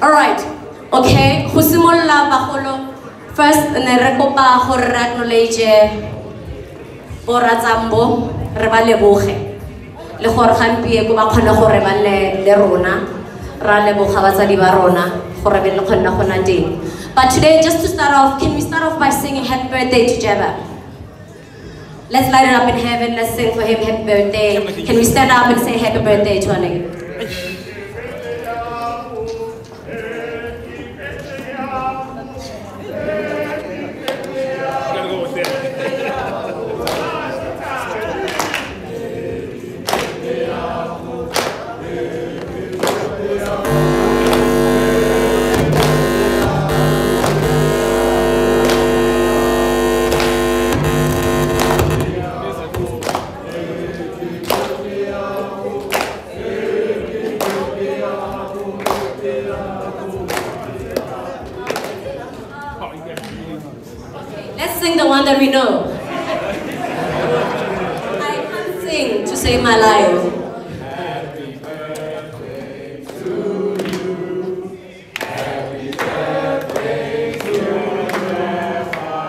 Alright, okay, Husimula Baholo. First, Nerekopa Horat Noleje Borazambo, Rebale Bohe. Le Horhampi, Gubakana Horebale, Lerona, Rale Bohavaza di Barona, Horebel Honadi. But today, just to start off, can we start off by singing Happy Birthday to Jeba? Let's light it up in heaven, let's sing for him Happy Birthday. Can we stand up and say Happy Birthday to our nigga? That we know. I can't sing to save my life. Happy birthday to you. Happy birthday to you.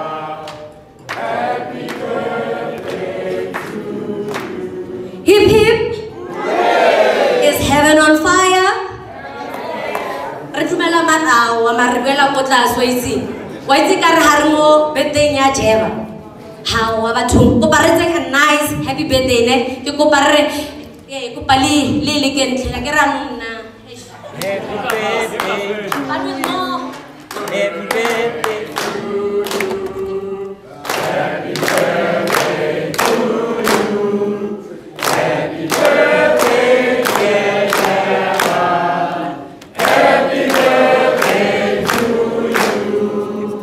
Happy birthday to you. Hip hip. Hooray. Is heaven on fire? Retumela matawa maribela kotla swezi. Why is it harmo birthday nya Jeba? How about to go a nice happy birthday? You go parre kupali lili ken lageranuna. Happy birthday. Happy birthday to you. Happy birthday to you. Happy birthday, dear Jeba. Happy birthday to you.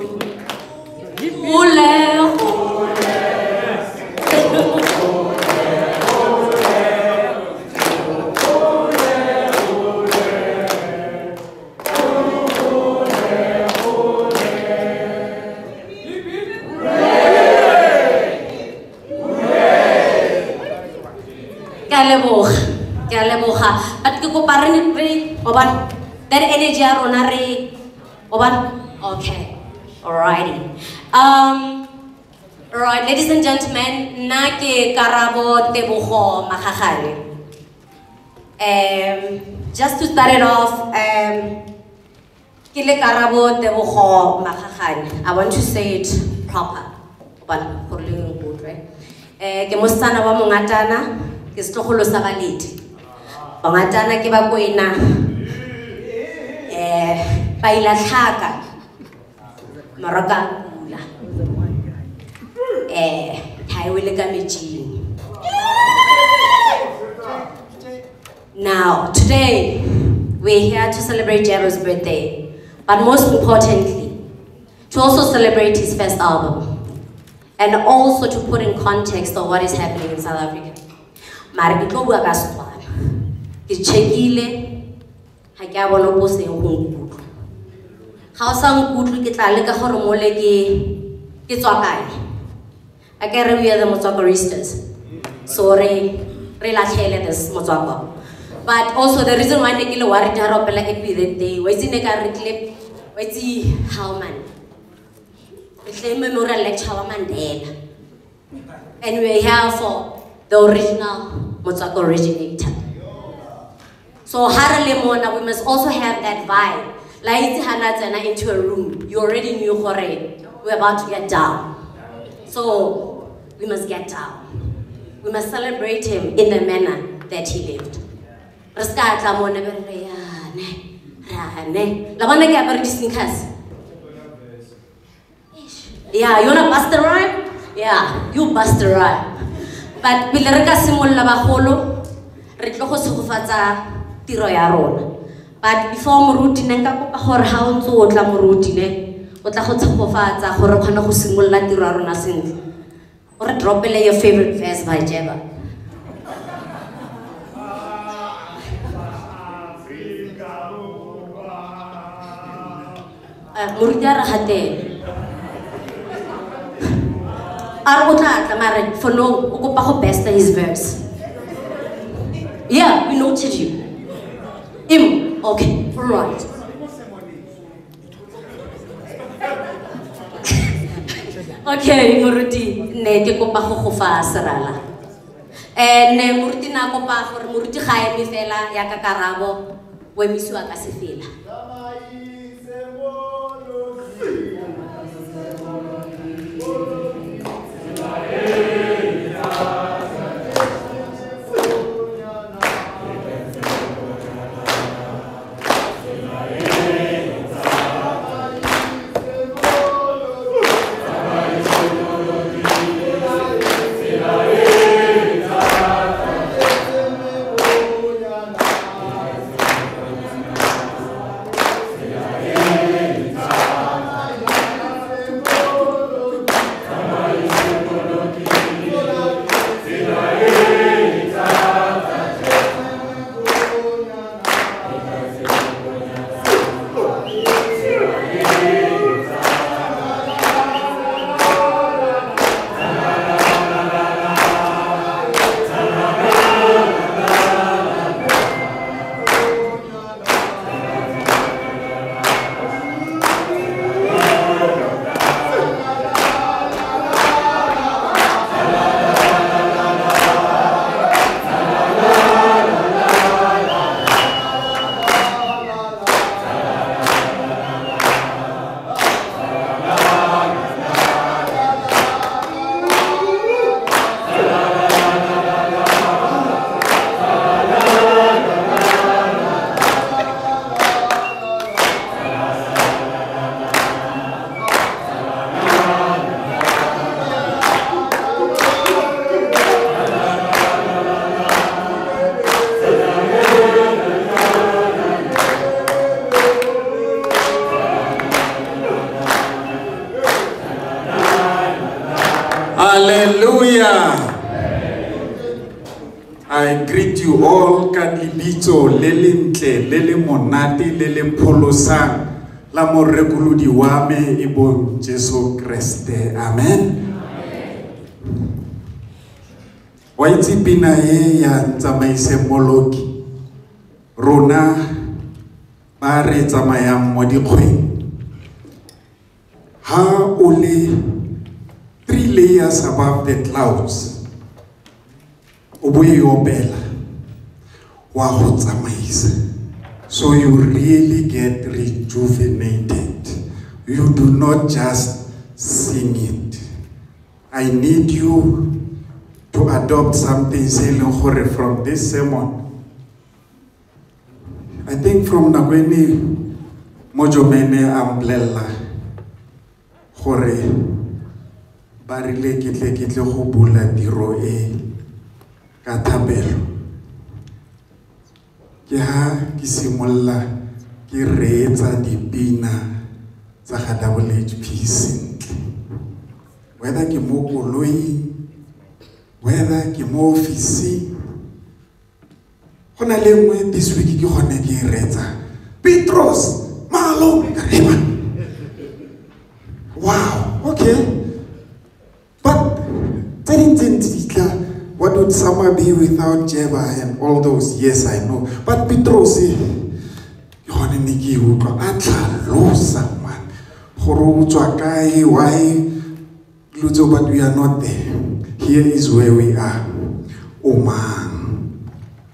But you go parent oban that energy aronare oban. Okay, alrighty. Alright, ladies and gentlemen, nake karabo tebuho makakali. Just to start it off, kile karabo tebuho makakali. I want to say it proper. Oban kurling good, right? Ke mostana wa mongatana ke setloholo sa baledi. Bangatana ke ba koina ba ila tlhaka maraka pula highway ka metjing. Now today we're here to celebrate Jeba's birthday, but most importantly to also celebrate his first album and also to put in context of what is happening in South Africa. Mara ke tlo bua ka Setswana. Ke checkile ha ke a bona bo se go nkutlo. Ga o sa nkutlo ke tla le ka gore mole ke tswa kae. Akere we are the Motswakaristas. So re latlhele this Motswaka. But also the reason why ke le worried ha ro pela happy birthday wa itse ne ka re clip wa itse how man. HHP Memorial Lecture wa Mandela. And we're here for the original Motswaka originator. So Haralemona, we must also have that vibe. Like Hanatsana into a room, you already knew Hore, we're about to get down. So we must get down. We must celebrate him in the manner that he lived. Yeah, you wanna bust the rhyme? Yeah, you bust the rhyme. But Bilaraka Simula Baholo, Retloho Sufata. But before Muruti Nenka or how to Otla Murutine, Otahotapofa, Horokana Simula Tirarona Sin, or drop your favorite verse by Jeba. Murjar Hate Arbuta Tamara for no Okupaho best his verse. Yeah, we noted you. Okay, alright. Okay, Muruti, ne ke kopa go go fa serala. Ne Muruti na kopa gore Muruti ga eme fela ya ka karabo, we misiwa ka se fela. I greet you all ka lebitso le lentle le le monate le le pholosang la morekolodi wa me e bong Jesu Kriste. Amen. Wa itse pina e ya tsamaise moloki rona ba re tsamayang mo dikgweng ha o le 3 layers above the clouds. So you really get rejuvenated. You do not just sing it. I need you to adopt something from this sermon. I think from Nagweni Mojomene Amblella Hore Barile Kitle Hubula Diro Katabelo. Ya kisimolla ki reetsa dipina tsa HHP sentle. Whether ke mo koloi, whether ke mo office. Hona le nngwe this week ke gone ke reetsa Petros Malo Kareba. Wow, okay. But what would summer be without Jeba and all those? Yes, I know. But Petros, why? But we are not there. Here is where we are. Oh man.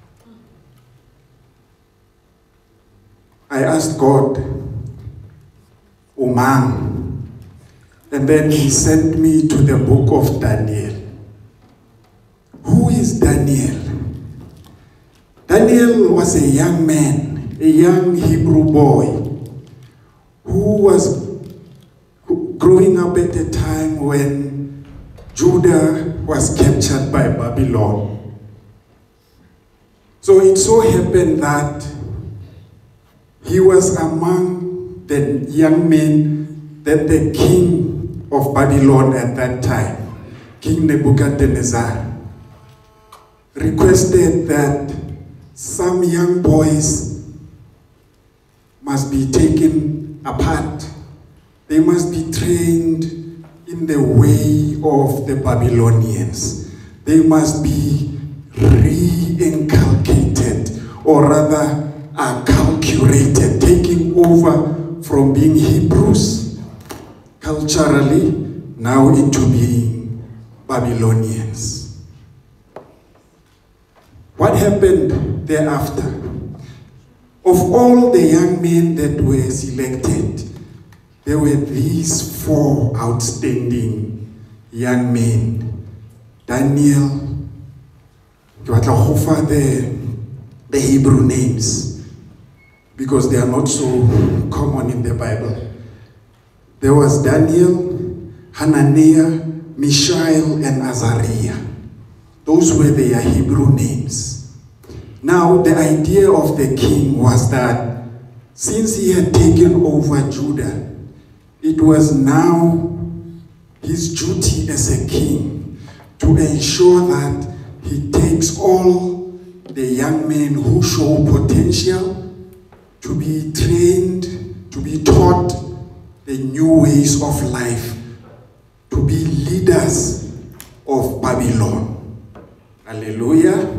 I asked God, oh man. And then he sent me to the book of Daniel. Who is Daniel? Daniel was a young man, a young Hebrew boy, who was growing up at a time when Judah was captured by Babylon. So it so happened that he was among the young men that the king of Babylon at that time, King Nebuchadnezzar, requested that some young boys must be taken apart. They must be trained in the way of the Babylonians. They must be re-inculcated, or rather acculturated, taking over from being Hebrews culturally now into being Babylonians. What happened thereafter? Of all the young men that were selected, there were these 4 outstanding young men. Daniel, you want to offer the Hebrew names because they are not so common in the Bible. There was Daniel, Hananiah, Mishael, and Azariah. Those were their Hebrew names. Now, the idea of the king was that since he had taken over Judah, it was now his duty as a king to ensure that he takes all the young men who show potential to be trained, to be taught the new ways of life, to be leaders of Babylon. Hallelujah.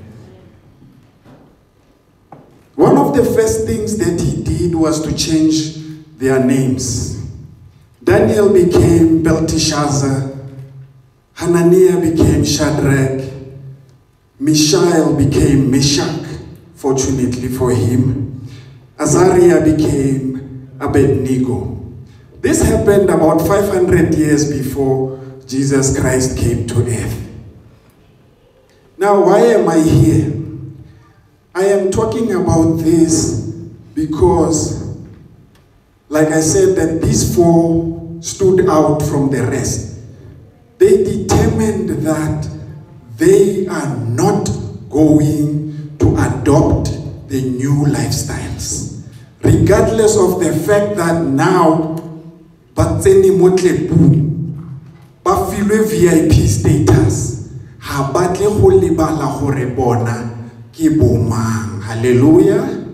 One of the first things that he did was to change their names. Daniel became Belteshazzar, Hananiah became Shadrach, Mishael became Meshach, fortunately for him. Azariah became Abednego. This happened about 500 years before Jesus Christ came to earth. Now, why am I here? I am talking about this because, like I said, that these 4 stood out from the rest. They determined that they are not going to adopt the new lifestyles, regardless of the fact that now batseni motle boom ba filwe VIP status ha batle go lebala gore bona ke bomang. Hallelujah.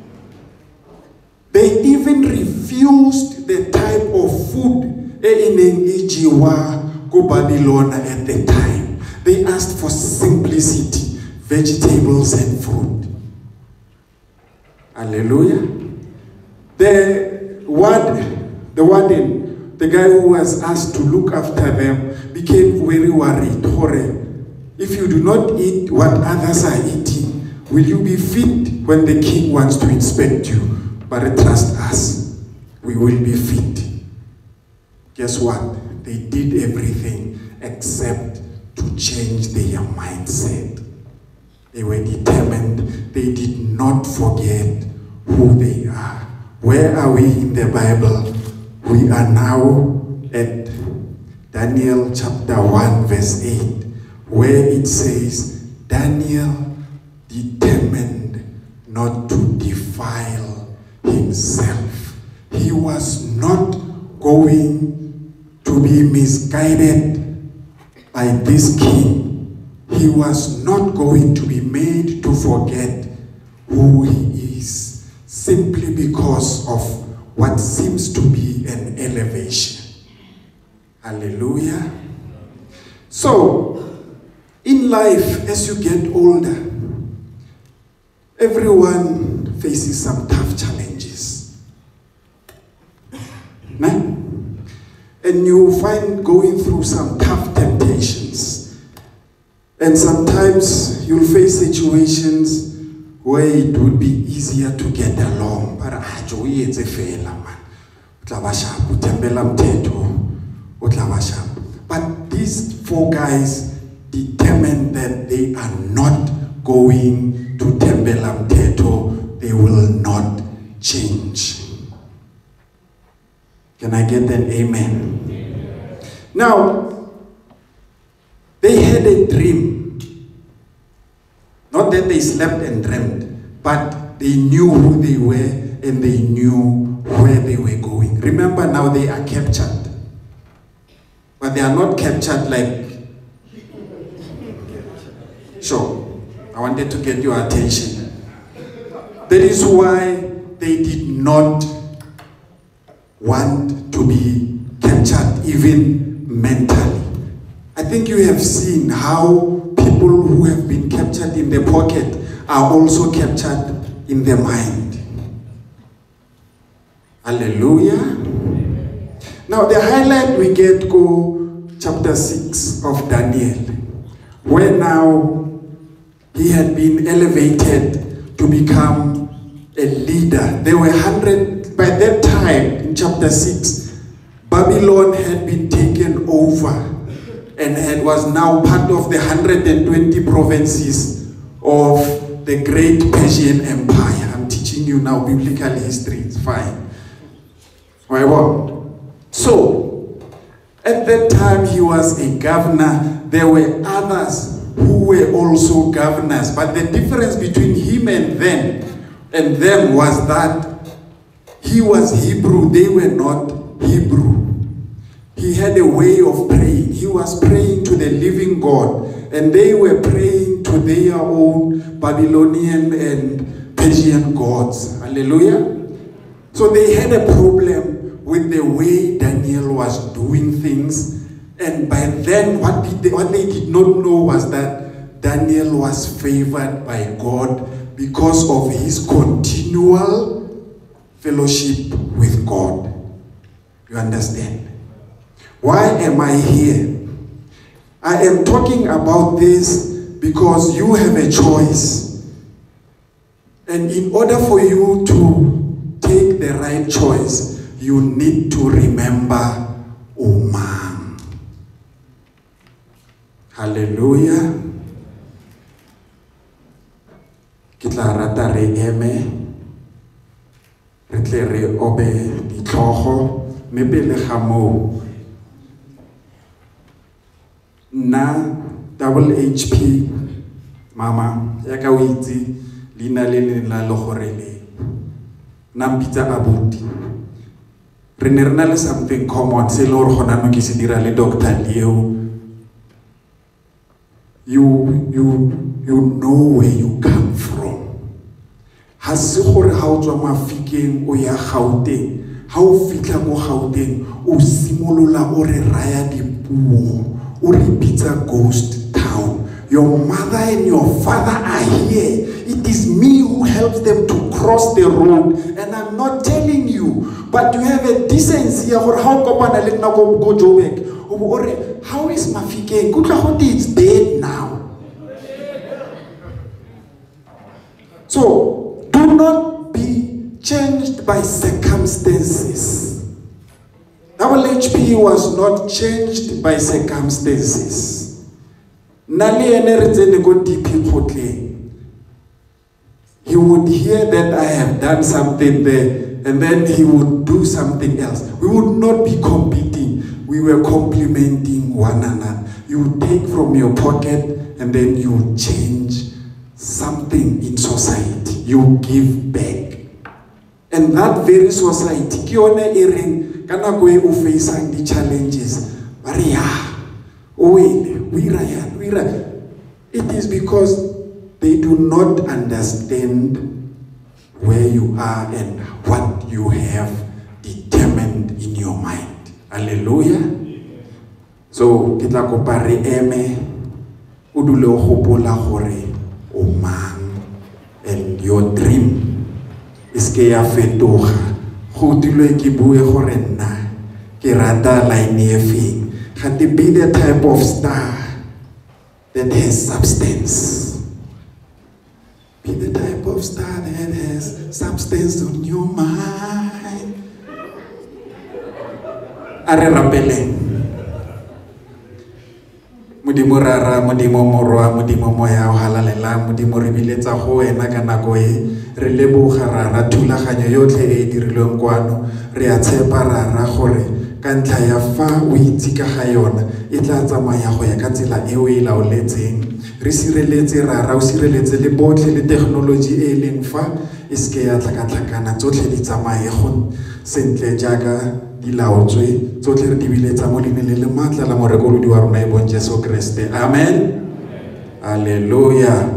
They even refused the type of food e neng e jiwa go Babylon at the time. They asked for simplicity, vegetables and fruit. Hallelujah. The warden, the guy who was asked to look after them, became very worried. If you do not eat what others are eating, will you be fit when the king wants to inspect you? But trust us, we will be fit. Guess what? They did everything except to change their mindset. They were determined. They did not forget who they are. Where are we in the Bible? We are now at Daniel chapter 1 verse 8, where it says, Daniel determined not to defile himself. He was not going to be misguided by this king. He was not going to be made to forget who he is simply because of what seems to be an elevation. Hallelujah. So, in life, as you get older, everyone faces some tough challenges. Nah? And you find going through some tough temptations. And sometimes you'll face situations where it would be easier to get along. But these 4 guys determined that they are not going to Tembelam Teto. They will not change. Can I get an amen? Amen. Now, they had a dream. Not that they slept and dreamed, but they knew who they were and they knew where they were going. Remember, now they are captured. But they are not captured like... Sure, I wanted to get your attention. That is why they did not want to be captured, even mentally. I think you have seen how people who have been captured in the pocket are also captured in the mind. Hallelujah. Now the highlight we get go chapter 6 of Daniel, where now he had been elevated to become a leader. There were 100, by that time in chapter 6, Babylon had been taken over and was now part of the 120 provinces of the great Persian Empire. I'm teaching you now biblical history, it's fine. So, at that time he was a governor. There were others who were also governors, but the difference between him and them was that he was Hebrew, they were not Hebrew. He had a way of praying. He was praying to the living God, and they were praying to their own Babylonian and Persian gods. Hallelujah. So they had a problem with the way Daniel was doing things, and by then what they did not know was that Daniel was favored by God because of his continual fellowship with God. You understand? Why am I here? I am talking about this because you have a choice, and in order for you to take the right choice, you need to remember mang. Hallelujah. Kitla rata re eme, re tle re obe ditlhogo, mme pele ga moo nna HHP mama ya ka o itse leina le la le gore le nna mpitsa abuti. Re ne re na le something common se le gore gona no ke se dira le Dr Leo. You know where you come from. Ha se gore ha o tswa Mafikeng o ya Gauteng, ha o fitla go Gauteng o simolola o re raya dipuo, o re bitsa ghost town. Your mother and your father are here. It is me who helps them to cross the road, and I'm not telling you, but you have a decency or how kopana le nna go Joburg. Or how is Mafikeng? It's dead now. So do not be changed by circumstances. HHP was not changed by circumstances. He would hear that I have done something there, and then he would do something else. We would not be competing. We were complementing one another. You would take from your pocket, and then you would change something in society. You give back. And that very society, we facing the challenges. It is because they do not understand where you are and what you have determined in your mind. Hallelujah. So, kita kopare eme udule hopola hore o mang, and your dream is ke ya fetoga. Go dile ke bue gore nna ke rata line e feng. Ga te be the type of star that has substance. Be the type of star that has substance on your mind. Are rapeleng. Modimo rara, modimo morwa, modimo moya o halalela, modimo re biletsa go wena ka nako e. Re leboga rara thulaganyo yotlhe e dirilweng kwano. Re a tshepa rara gore ka ntlha ya fa o itse ka ga yona e tla tsamaya go ya ka tsela e o e laoletseng. Re sireletse rara, o sireletse le botlhe le technology e leng fa e se ya tlhakatlhakana tsotlhe di tsamaye go sentle jaaka di laotswe. Tsotlhe re di biletsa mo leineng le le maatla la morekolodi wa rona e bong Jesu Kriste. Amen. Hallelujah.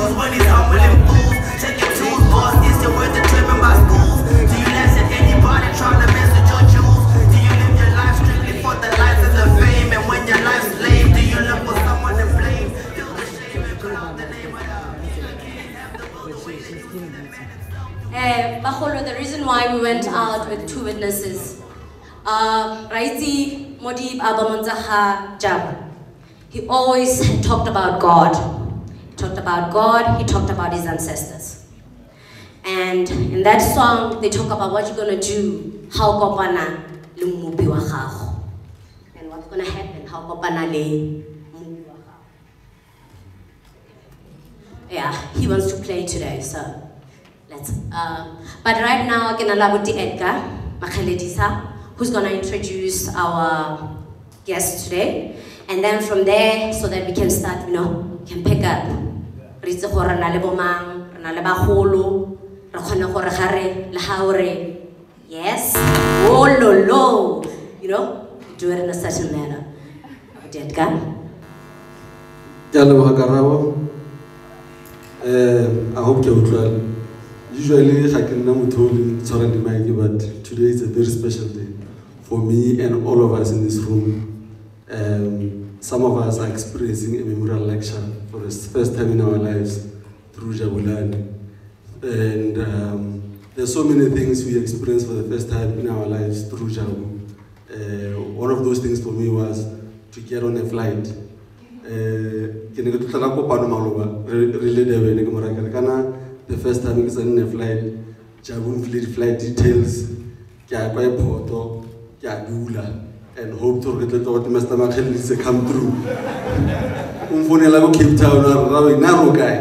use when he's humbling fools. Check your tools, boss, is your word determined by schools? Do you laugh at anybody trying to mess with your jewels? Do you live your life strictly for the lights and the fame? And when your life's lame, do you look for someone to blame? Feel the shame and put out the name of the reason why we went out with 2 witnesses, Raiti Modib Abamonzaha Jab, he always talked about God. He talked about God, he talked about his ancestors. And in that song, they talk about what you're going to do, how kopana lumubi wa gago. And what's going to happen, how kopana le mubi wa gago. Yeah, he wants to play today, so let's. But right now, I'm going to allow Edgar Makhaledisa, who's going to introduce our guest today. And then from there, so that we can start, can pick up. Ritse gore na le bo mang, na le bagolo, re khona gore gare le haore. Yes. Oh lo. Do it in a certain manner. Edgar. I hope you're well. Usually, I can never tell you but today is a very special day for me and all of us in this room. Some of us are experiencing a memorial lecture for the first time in our lives through Jabulani. And there's so many things we experienced for the first time in our lives through Jabu. One of those things for me was to get on a flight. The first time I was on a flight, Jabu flight details, and hope to get the Mr. Mahikeng come through. Cape Town, narrow guy.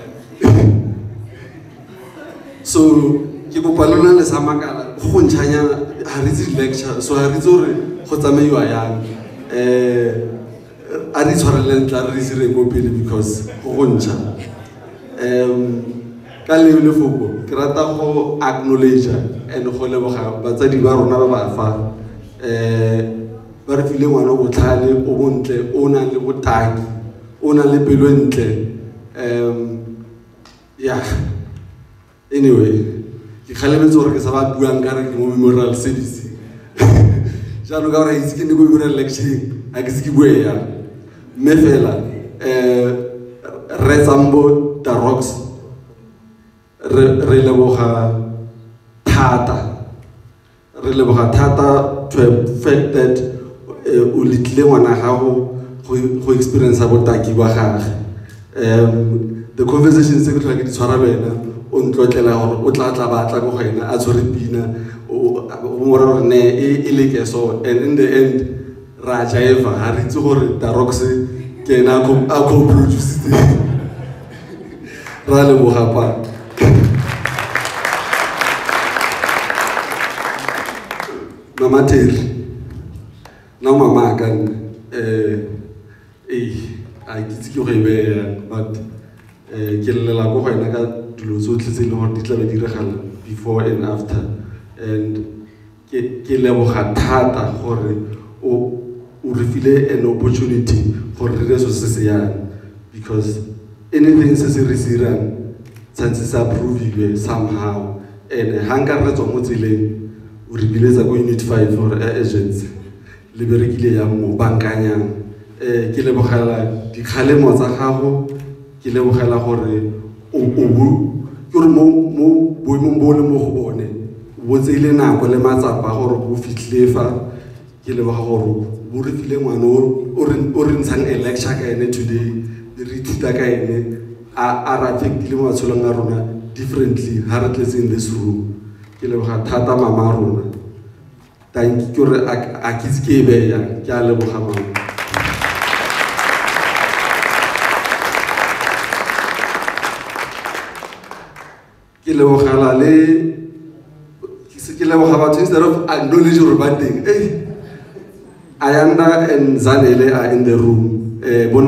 So, Kipopalona is Hamakala, Honchanya, Harizi lecture, so Harizore, Hotame Yuayan, Arizorland, Larizre Mobile because Honcha. Kali Ulefugo, Krataho acknowledge and Holebaha, but Zadibarona Bafa. But if you want to tally, Obunte, Ona Libutag, Ona Lipiluente, yeah. Anyway, the Kaliman's work is about Guangara Memorial Cities. Janugara is in the Memorial Lecture, Agiskibuya, Mefela, Rezambo, the Rocks, Releboha, Tata. To the fact that who experience about the conversation secretary is on so and in the end Rajaeva Haritsuhor Daroxe can co-produce Rale Mohapa. Mama Terry, now Mama can I get you but before and after, and an opportunity for the resources because anything is chances are proving somehow, and hunger Uribileza go unit 5 for agents. Liberikile ya mo bankanya. Kile bogala di khale mo tsa gago, kile bogala gore o yore mo boimo bole mo go bone. Bo tsile nako le matsapa gore o fitlefa kile boga gore bo re file ngwana o re ntshang lecture ka ene today. Re thuta ka ene a ra affect le mo tsholong a rona differently heartless in this room. Tata Mama Rona. Thank you, Akiskibeya, Kyalebohama. Kilebohalale, Kisikilebohaba, instead of acknowledge your bad thing. Ayanda and Zanele are in the room.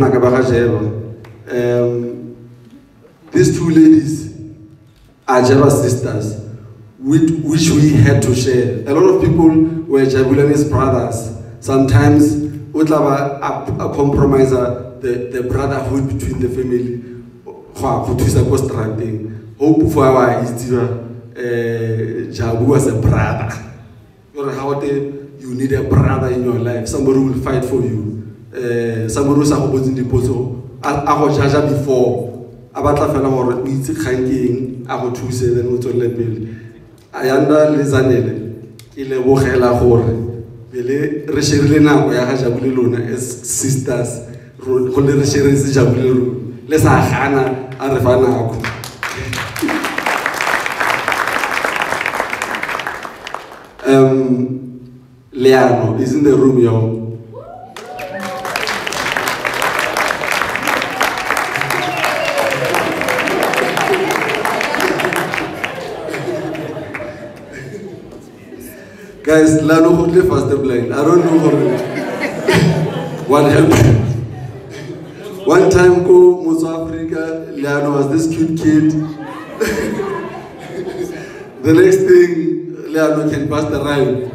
These 2 ladies are Jehovah's sisters. Which we had to share. A lot of people were Jabulani's brothers. Sometimes, a compromise the brotherhood between the family. go thusa ko strateng hope for our itse Jabu was a brother. You need a brother in your life. Somebody will fight for you. Somebody who's opposing the poso. I was jaja before. Abatla fela hore o itse khanking a go thuse then o tsole pele. Ayanda lezanele ke le bogela gore bele re sherile nako ya ga Jabu le lona as sisters go le re shere se Jabu le lona le sa gana a re fa nako. Leano is in the room, y'all. Guys, Leano hold fast the blind. I don't know what happened. One time, go South Africa, Leano was this cute kid. The next thing, Leano can pass the rhyme.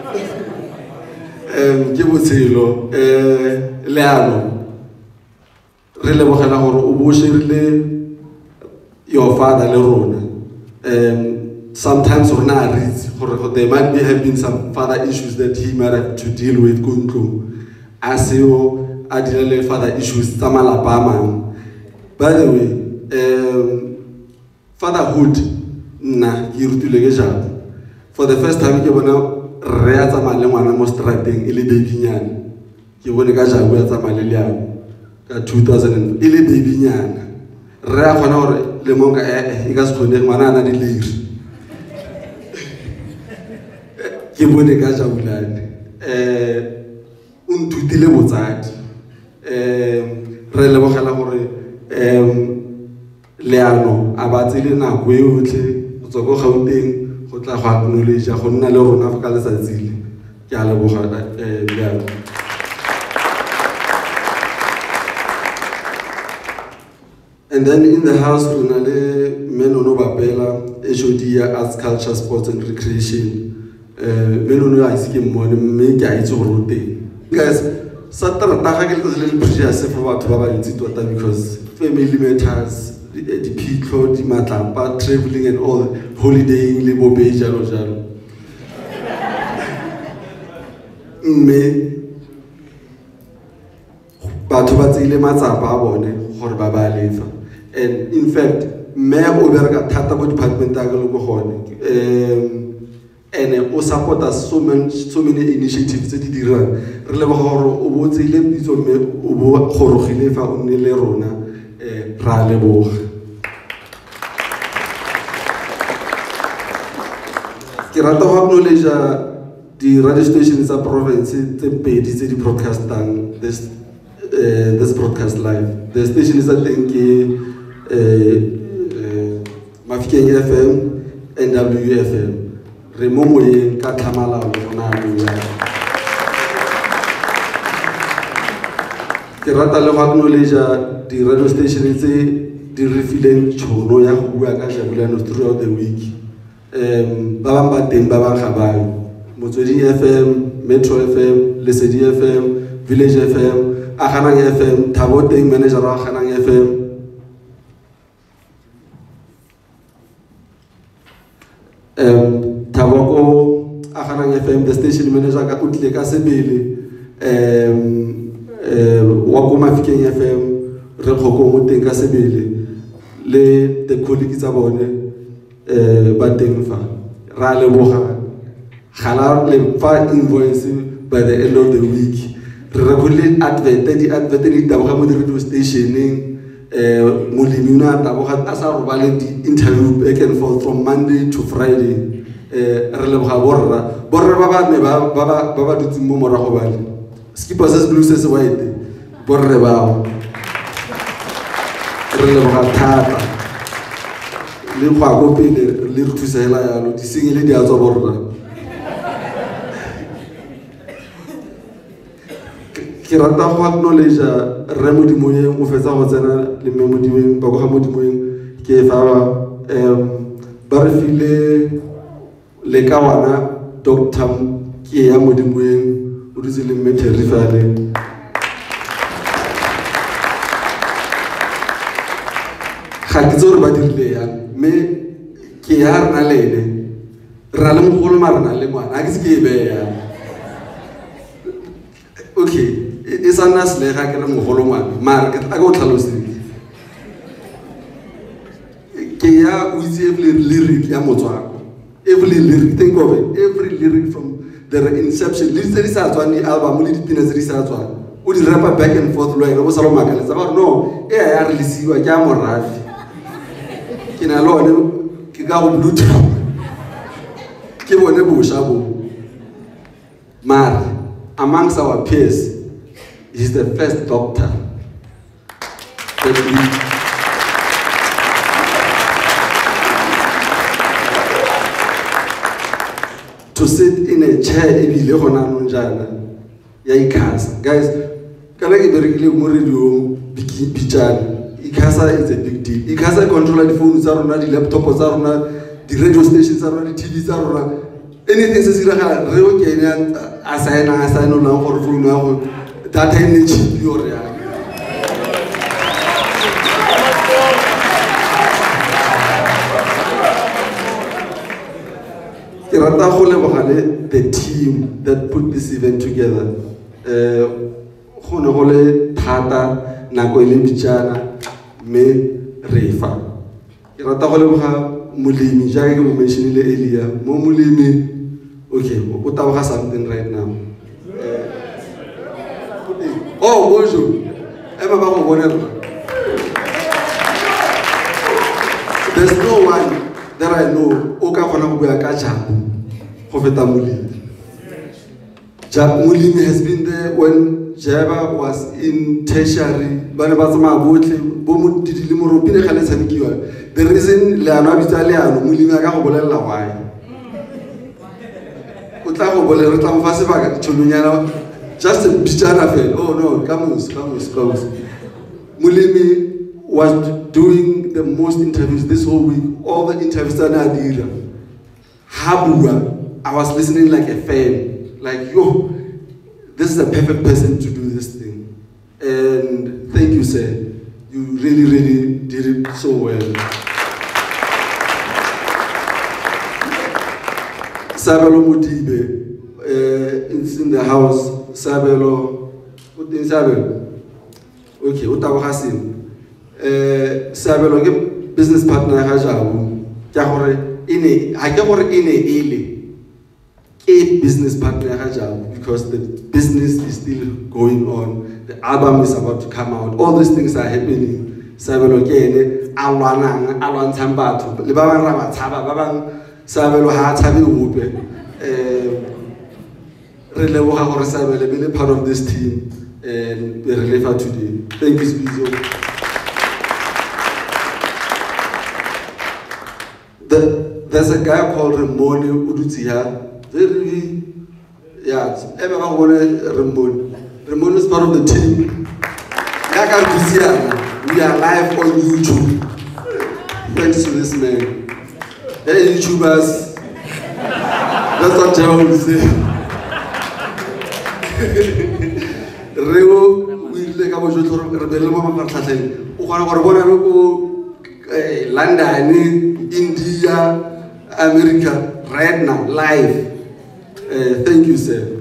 Keabetswe Leano re le bogela gore o bo shirile your father le rona. Sometimes rona a reads gore there might have been some father issues that he might have to deal with go ntlong a seo a dile le father issues tsa malapa a mang. By the way, fatherhood nna ke rutile ke Jabu. For the first time, ke bona re a tsamaya le ngwana mo strateng e le babynyana. Ke bone ka Jabu ya tsamaya le Leano ka 2000 e le babynyana. Re a kgona gore le monka e ka se kgone ngwana ana di leiri. Ke bone ka Jabu lane. O nthutile botsadi. Re lebogela gore Leano a batsile nako e otlhe go tswa go Gauteng go tla go acknowledge go nna le rona fa ka letsatsile ke a leboga Leano. And then in the house rona le Menono Bapela HOD Arts Culture Sports and Recreation Menono a itse ke mmone mme ke a itse gore o teng. Guys, Saturday ga ke le precious for batho ba ba ntse tota because family matters. The people, the matlapa, traveling and all, holidaying, le bobe, jalo jalo. Me, batho ba tsile matsapa a bone gore ba ba lefa. And in fact, me o bereka thata go department ya go go gone. And o support us so many initiatives tse di dirang. Re le ba gore o bo tsile pitso me o bo gorogile fa o ne le rona ra leboga. Ke rata go acknowledge the radio stations tsa province tse pedi tse di broadcastang this broadcast live. The station is teng ke Mahikeng FM, NW FM. Re mo moyeng ka tlhamalalo gona ya. Ke rata le go acknowledge the radio stations tse di refileng tšhono ya go bua ka Jabu throughout the week. Babang ba teng ba bang ga bayo. Motswedi FM, Metro FM, Lesedi FM, Village FM, Aganang FM, Thabo teng manager wa Aganang FM. Thabo Aganang FM, the station manager ka utlile ka sebele. Wa ko Mahikeng FM, re khoko mo teng ka sebele. Le the colleagues tsa bone ba teng fa ra leboga gala le fa invoice by the end of the week re rekole advert di taboga mo radio stationeng molemi una taboga a sa robale di interview back and forth from Monday to Friday re leboga borra ba me ba dutse mo morago bale skipper says blue says white borre ba re leboga thata le go go pele le thusela yalo di sengile di a tswa borra. Ke rata go acknowledge Re Modimoeng o fetsa go tsena le me Modimoeng ba go ga Modimoeng ke fa ba re file le ka wana Dr Keabetswe Modimoeng o dutse le me terrifale. ga ke tse gore ba dirile yang mme ke ya rena le ene re na le mogolo ma rena le ngwana a ke se ke e beya okay e sa nna selega ke re mogolo ngwana mara a ke o tlhaloseng ke ya o itse every lyric ya motswako every lyric think of it every lyric from the inception le tse di sa tswang di album le dipina tse di sa tswang o di rapa back and forth lo ena bo sa lo makaletsa ba no e ya releasiwa ke a morafi ke na lone ke ka go bluetooth ke bone bosha bo mar amongst our peers he's the first doctor that we to sit in a chair ebile gona nonjana ya ikhasa guys kana ke berekile mo radio bitjana ikhasa is a big deal ikhasa controller di phone tsa rona di laptop tsa rona di radio stations tsa rona di TV tsa rona anything se sira ga re o ke ene a sign ona gore phone ya go data ene cheap yo re ya ke rata go lebogale the team that put this event together go ne go le thata nako e le bitjana me refa ke rata go leboga molemi ja ke mo mentionile earlier mo molemi okay o taboga something right now oh bonjour eba ba go bonela there's no one that I know o ka kgona go bua ka jabu go feta molemi Molimi has been there when Jaba was in tertiary. The reason Leano Vitaliano, Mulima Gabola why. Just a Bichana fail. Oh no, Camus. Mulimi was doing the most interviews this whole week. All the interviews that I did. Habua, I was listening like a fan. Like, yo, this is the perfect person to do this thing. And thank you, sir. You really did it so well. Sabelo Mutibe, it's in the house. Sabelo, what is Sabelo? Okay, Utawa Hasim. Sabelo, business partner Hajabu. Jahore, in a business partner because the business is still going on. The album is about to come out. All these things are happening. Sabelo kene alwana tambato. Libaba raba taba babang sabelo ha tabi upe. Relebo ha sabelo be part of this team and we releva today. Thank you, Spizo. There's a guy called Ramoni Udutia. Very, yeah, everyone Ramon is part of the team. We are live on YouTube. Thanks to this man. Hey, YouTubers. That's what Jerome will say. Reo, we like our London, India, America, right now, live. Thank you, sir.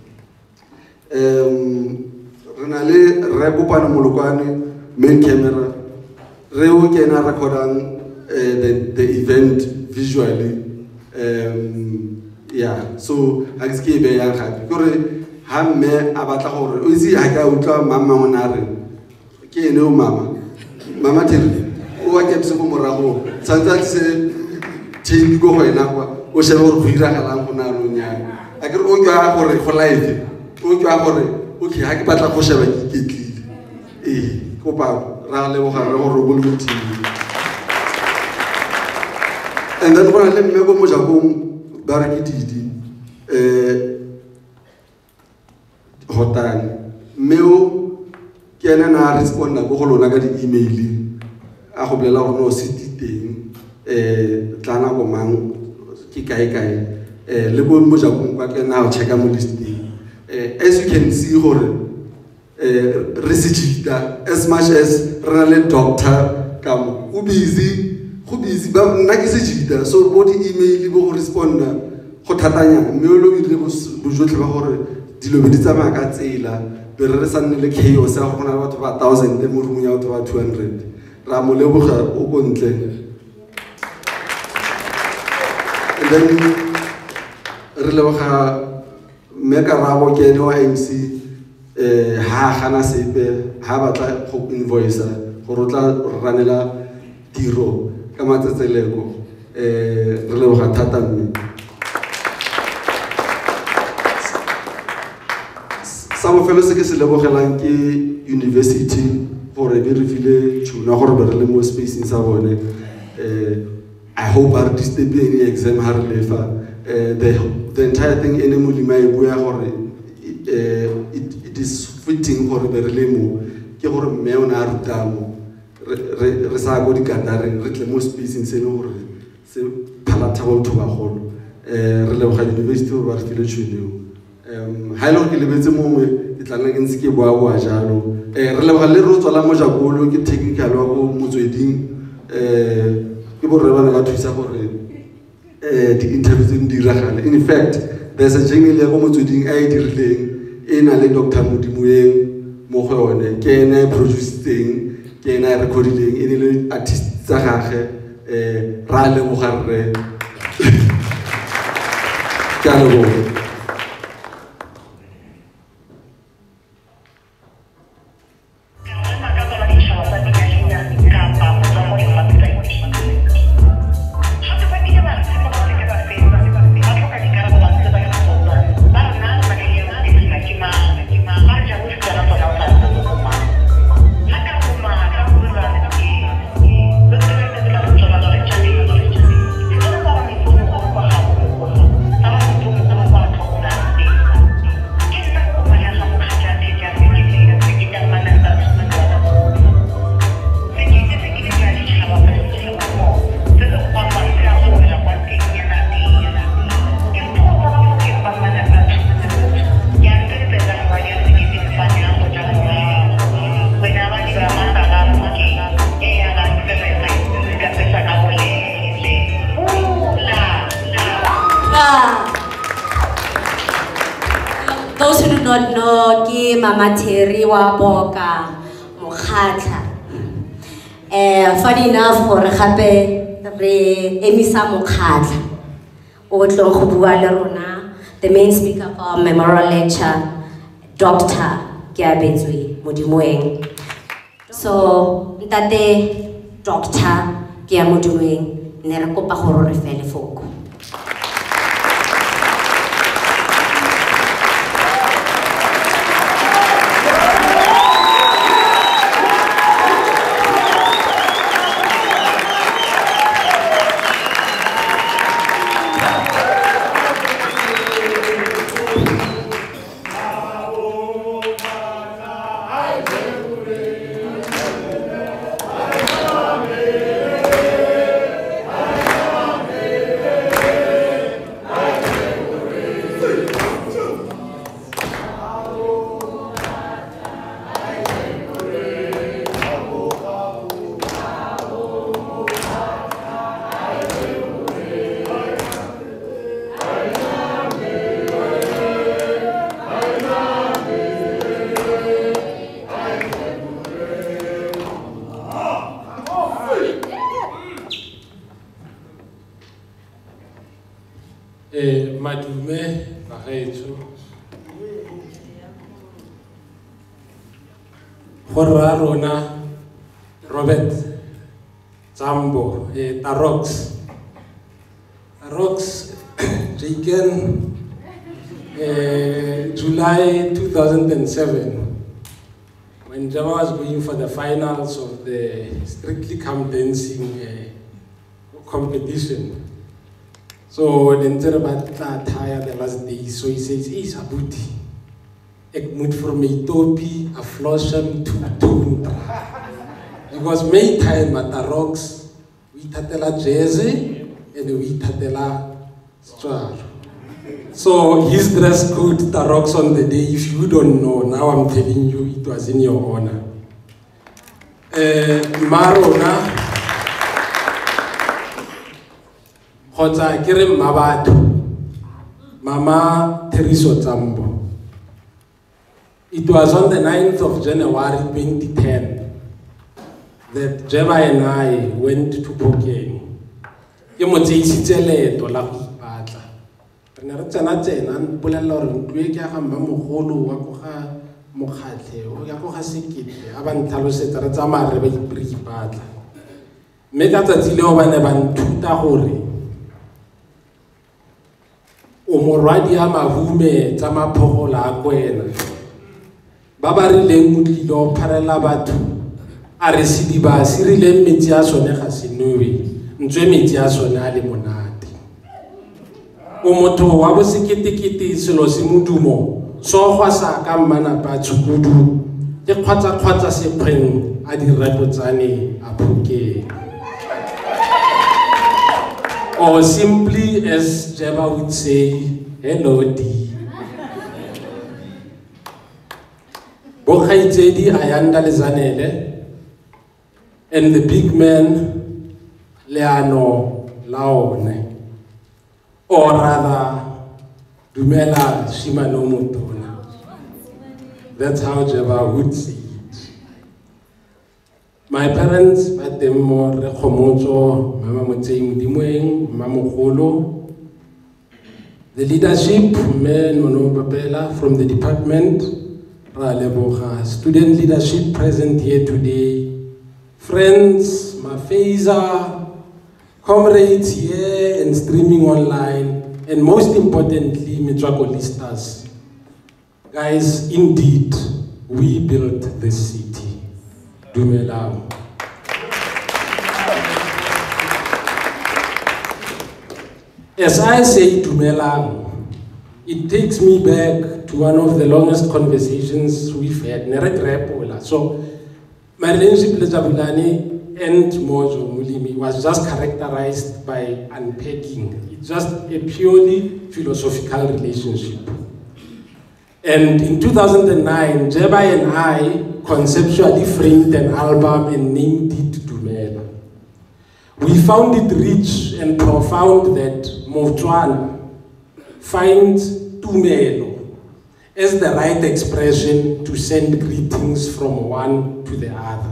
Renale Rebupana Mulukani, main camera. Reu Kena recording the event visually. Yeah, so I just keep a happy. Hamme Abatahor, Uzi Haka Uta, Mama Monare. Keno Mama. Mama tell me, oh, I kept some more. Sometimes say, Jim go away now, or shall we run around? I can only go for life. Okay, I can put a push away. Eh, Copa, Raleigh, or and then when I let me go Mojabum, Barakiti, Hotan, Meo, Kiana respond, go holo nagati email. I hope you love no city thing, Tlana Gomang, Kikai. Lebo Mojabum, I can now check out this thing. As you can see, as much as Renale doctor, Come, who busy, but Nakisita, so body email, go respond. Hotatanya, Milo, Bujotra, Dilobita Magatsela, Beresan, the chaos, about 1,000, the moving out about 200. Ramolebucha, Oguntle. And then Reloha make a rabo Keno MC, Hana Sepe, Habata, Hope Invoicer, Horota Ranela, Tiro, Kamata Telego, Reloha Tatami. Some of us is level Helanki University for a very village to Nahorberlemo space in Savone. I hope artists they be any exam hard the entire thing any mulima or it is fitting for the relemo. Ke gore me ona rutamo re sa go di kanare re tle mo space in seno gore se palatable to ba golo re le ga university or ba village leo ha ile ke lebetse mongwe ke tlana ke ntse ke boa jalo re le ga le ro tswala mo jakolo ke technical wa go motsweding ke borre bana ba thusa gore di interviews di diragale. In fact, there's a jingle ya go motsweding a dirileng e na le Dr Modimoeng mo go yone ke ena producing ke ena recording e le artist tsa gage ra le mo garre ka lo Those who do not know, ke Mama Terry wa Boka Mokhatla. Funny enough, for gape re emisa Mokhatla. O tlo go bua le rona, the main speaker for our memorial lecture, Dr Keabetswe Modimoeng. So, ntate Dr Keabetswe Modimoeng ne re kopa gore re fele foko. Madume Mahekeng Horra Rona Robert Zambo Tarox taken July 2007 when Jama was going for the finals of the Strictly Come Dancing competition. So then tired the last day, so he says, "Hey, Sabuti, ek moet vir my topie, a flossem to because May time at the rocks, we tatela jersey and we tatela star. So his dress code, the rocks on the day, if you don't know, now I'm telling you, it was in your honor. Marona. Kgotsa ke re mmabatho, Mama Teriso Tsambo. It was on the 9th of January 2010 that Jeba and I went to Mahikeng. Ke mo tseisitse leeto la go ipatla. Re ne re tsena bolela gore ntlo e ke ya ga mmamogolo wa go ga mokgatlhe o ya go ga sekete a ba ntlhalosetsa re tsamaya re ipatla. Mme ka tsatsi leo ba ne ba nthuta gore o morwadi a mahume tsa maphogola a kwena ba ba rileng mo tlilo pharela batho a re sidiba se rileng metsi a sone ga se nowe ntswe metsi a sone a le monate o motho wa bo seketekete selo se modumo so gwa sa ka mmana pa tshukudu ke kgwatsa sekgweng a direbotsane a Phokeng. Or simply, as Jeba would say, hello D. Bokhaitedi Ayanda Lezanele and the big man Leano Laone, or rather Dumela Shimano Mutona. That's how Jeba would say it. My parents, Batemo Rekomoto, Mama Modimoeng, Mamogolo, the leadership, Nono Babela from the department, Raleboha, student leadership present here today, friends, Mafeza, comrades here and streaming online, and most importantly, Metropolistas. Guys, indeed, we built this city. Dumelang. As I say Dumelang, it takes me back to one of the longest conversations we've had. So, my relationship with Jabulani and Mojo Mulimi was just characterized by unpacking. It's just a purely philosophical relationship. And in 2009, Jeba and I conceptually framed an album and named it Dumela. We found it rich and profound that Motswana finds Tumelo as the right expression to send greetings from one to the other.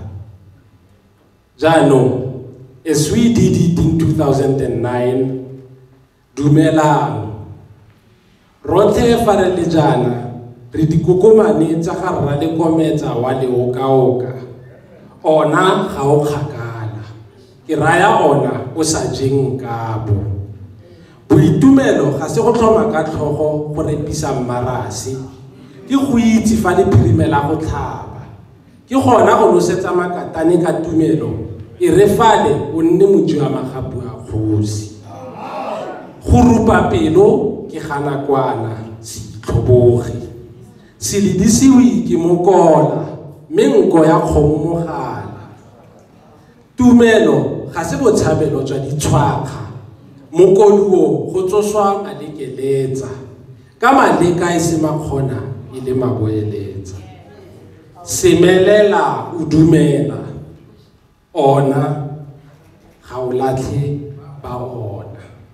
Jano, as we did it in 2009, Dumela, Rothe Farelejana, Ridikukumani Tsakarra le Kometa wale oka ona ga o kgakala ke raya ona o sa jeng kabo boitumelo ga se go tlhoma ka tlhogo go repisa mmarase ke go itse fa le phirimela go tlhaba ke gona go nosetsa makatane ka tumelo e re fale o nne motho wa magapu a kgosi go rupa pelo ke gana kwana se tlhoboge Silidisiwi ki mokola, mengo ya khomogala. Tumelo, ga se botshabelo jwa ditshwakga. Mokoluo go tsoswa malekeletsa. Ka maleka e se makgona e le maboeletsa. Semelela o dumela. Ona ga o latlhe ba ona.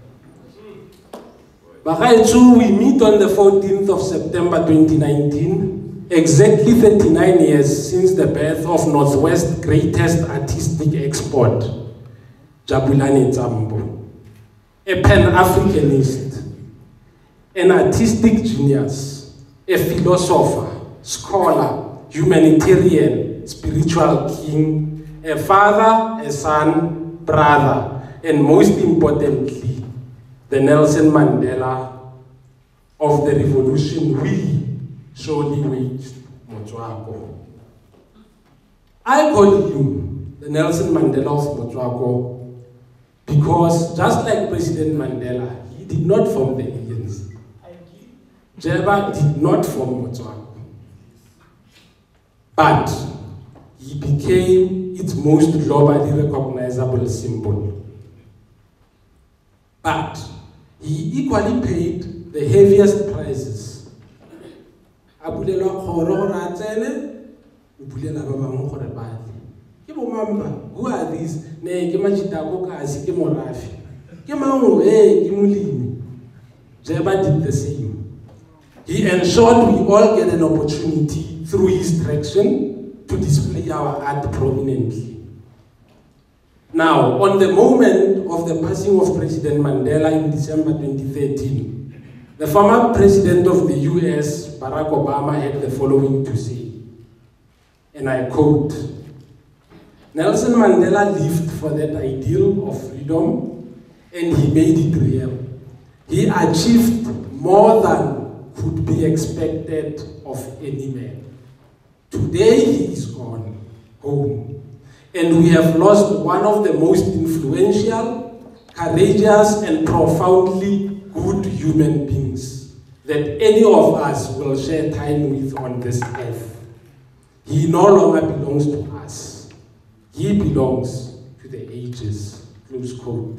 We meet on the 14th of September 2019, exactly 39 years since the birth of Northwest's greatest artistic export, Jabulani Tsambo, a Pan-Africanist, an artistic genius, a philosopher, scholar, humanitarian, spiritual king, a father, a son, brother, and most importantly, the Nelson Mandela of the revolution we surely waged, Motswako. I call him the Nelson Mandela of Motswako because just like President Mandela, he did not form the ANC. Jeba did not form Motswako. But he became its most globally recognizable symbol. But he equally paid the heaviest prices. Who are these? Jeba did the same. He ensured we all get an opportunity through his direction to display our art prominently. Now, on the moment of the passing of President Mandela in December 2013, the former president of the US, Barack Obama, had the following to say, and I quote, "Nelson Mandela lived for that ideal of freedom and he made it real. He achieved more than could be expected of any man. Today he is gone home, and we have lost one of the most influential, courageous, and profoundly good human beings that any of us will share time with on this earth. He no longer belongs to us. He belongs to the ages." Close quote.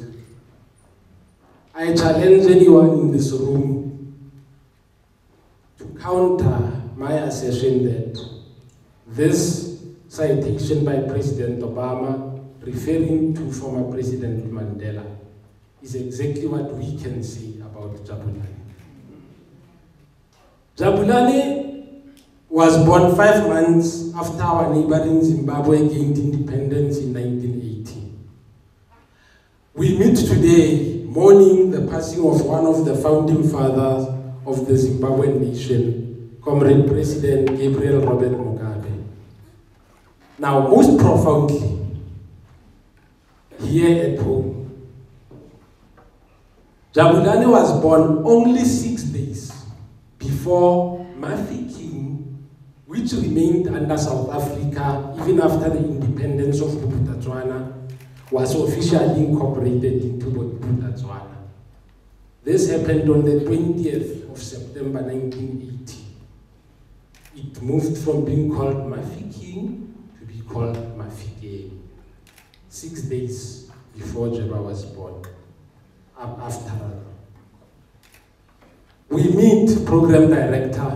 I challenge anyone in this room to counter my assertion that this citation by President Obama referring to former President Mandela is exactly what we can say about Jabulani. Jabulani was born 5 months after our neighboring Zimbabwe gained independence in 1980. We meet today mourning the passing of one of the founding fathers of the Zimbabwean nation, Comrade President Gabriel Robert Mugabe. Now, most profoundly, here at home, Jabulani was born only 6 days before Mahikeng, which remained under South Africa even after the independence of Botswana, was officially incorporated into Botswana. This happened on the 20th of September 1980. It moved from being called Mahikeng to be called Mahikeng. 6 days before Jeba was born. After her. We meet Program Director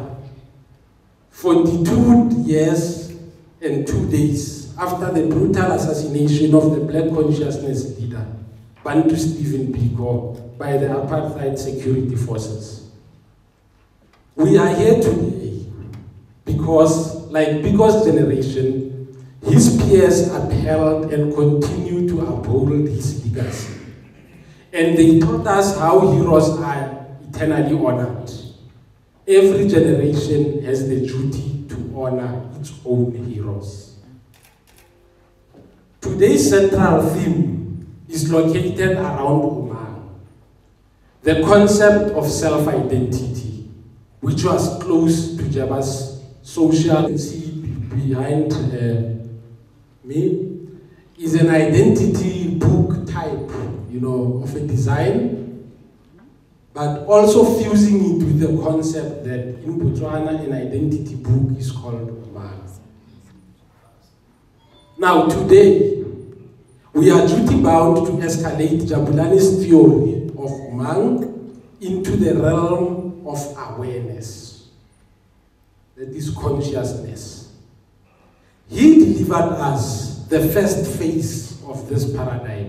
42 years and 2 days after the brutal assassination of the Black Consciousness leader, Bantu Stephen Biko, by the apartheid security forces. We are here today because, like Biko's generation, his peers upheld and continue to uphold his legacy. And they taught us how heroes are eternally honored. Every generation has the duty to honor its own heroes. Today's central theme is located around mang, the concept of self-identity, which was close to Jeba's social. See behind me is an identity book type, of a design, but also fusing it with the concept that in Botswana an identity book is called mang. Now today, we are duty-bound to escalate Jabulani's theory of mang into the realm of awareness, that is consciousness. He delivered us the first phase of this paradigm.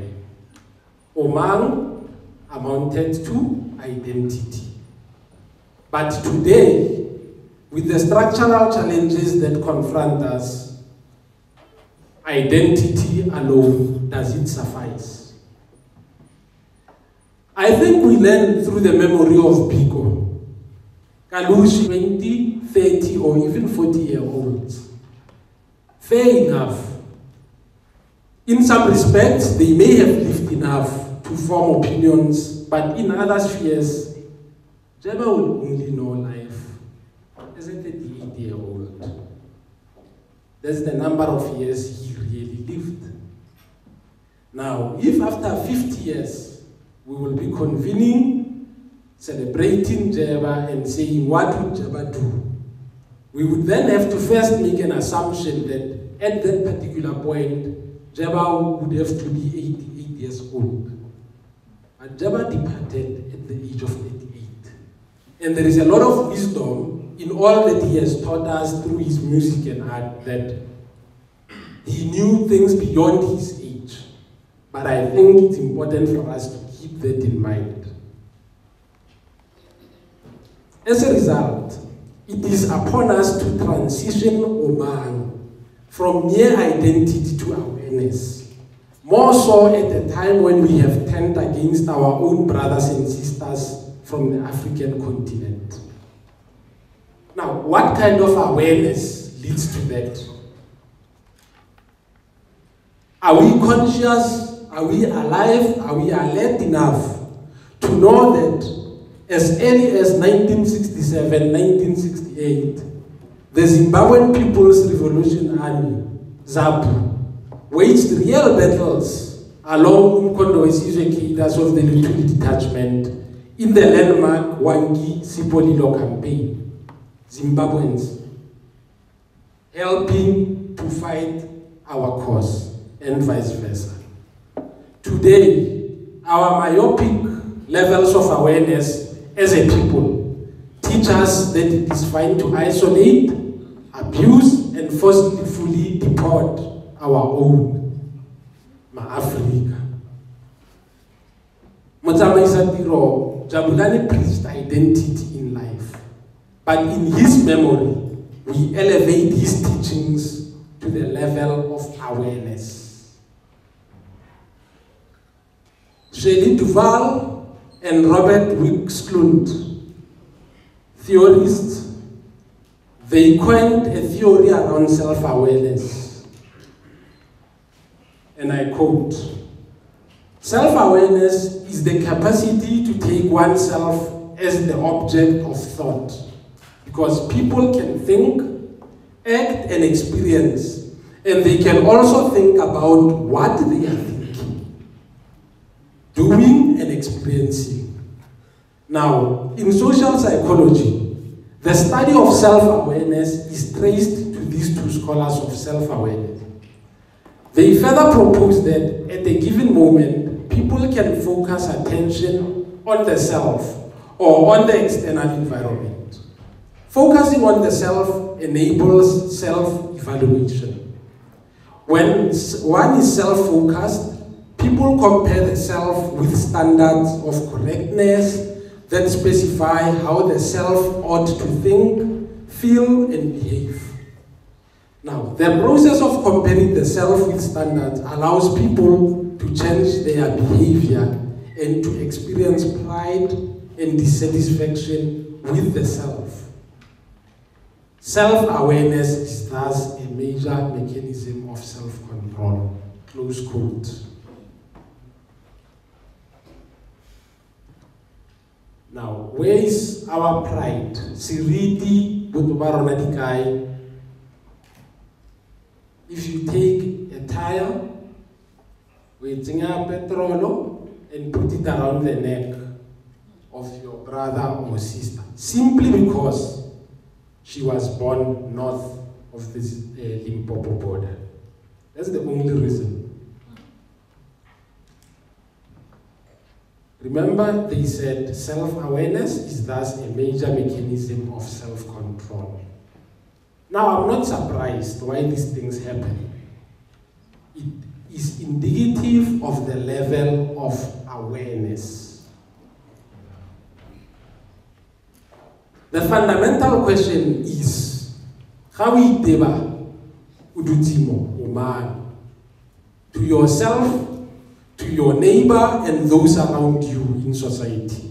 Mang amounted to identity. But today, with the structural challenges that confront us, identity alone, does it suffice? I think we learn through the memory of Biko, Kalush 20, 30, or even 40-year-olds. Fair enough. In some respects, they may have lived enough to form opinions, but in other spheres, Jeba will only know life as a 38-year-old. That's the number of years he really lived. Now, if after 50 years, we will be convening, celebrating Jeba and saying, what would Jeba do? We would then have to first make an assumption that at that particular point, Jeba would have to be 88 years old. But Jeba departed at the age of 88. And there is a lot of wisdom in all that he has taught us through his music and art, that he knew things beyond his age. But I think it's important for us to keep keep that in mind. As a result, it is upon us to transition mang from mere identity to awareness, more so at a time when we have turned against our own brothers and sisters from the African continent. Now, what kind of awareness leads to that? Are we conscious? Are we alive? Are we alert enough to know that as early as 1967, 1968, the Zimbabwean People's Revolution Army, ZAPU, waged real battles along Umkhonto weSizwe cadres of the Lutuli detachment in the landmark Wangi Sipolilo campaign, Zimbabweans, helping to fight our cause and vice versa. Today, our myopic levels of awareness as a people teach us that it is fine to isolate, abuse, and forcefully deport our own Ma-Africa. Motsamaisa Tiro Jabulani preached identity in life, but in his memory, we elevate his teachings to the level of awareness. Shelley Duvall and Robert Wicksklund, theorists, they coined a theory around self-awareness. And I quote, "Self-awareness is the capacity to take oneself as the object of thought, because people can think, act, and experience, and they can also think about what they are thinking, doing, and experiencing." Now, in social psychology, the study of self-awareness is traced to these two scholars of self-awareness. They further propose that at a given moment, people can focus attention on the self or on the external environment. Focusing on the self enables self-evaluation. When one is self-focused, people compare the self with standards of correctness that specify how the self ought to think, feel, and behave. Now, the process of comparing the self with standards allows people to change their behavior and to experience pride and dissatisfaction with the self. Self-awareness is thus a major mechanism of self-control. Close quote. Now, where is our pride? Siriti Butubarona Dikai. If you take a tire, with petrol, and put it around the neck of your brother or sister, simply because she was born north of this Limpopo border. That's the only reason. Remember, they said self-awareness is thus a major mechanism of self-control. Now, I'm not surprised why these things happen. It is indicative of the level of awareness. The fundamental question is, how we deba udutimo umani to yourself, to your neighbor, and those around you in society.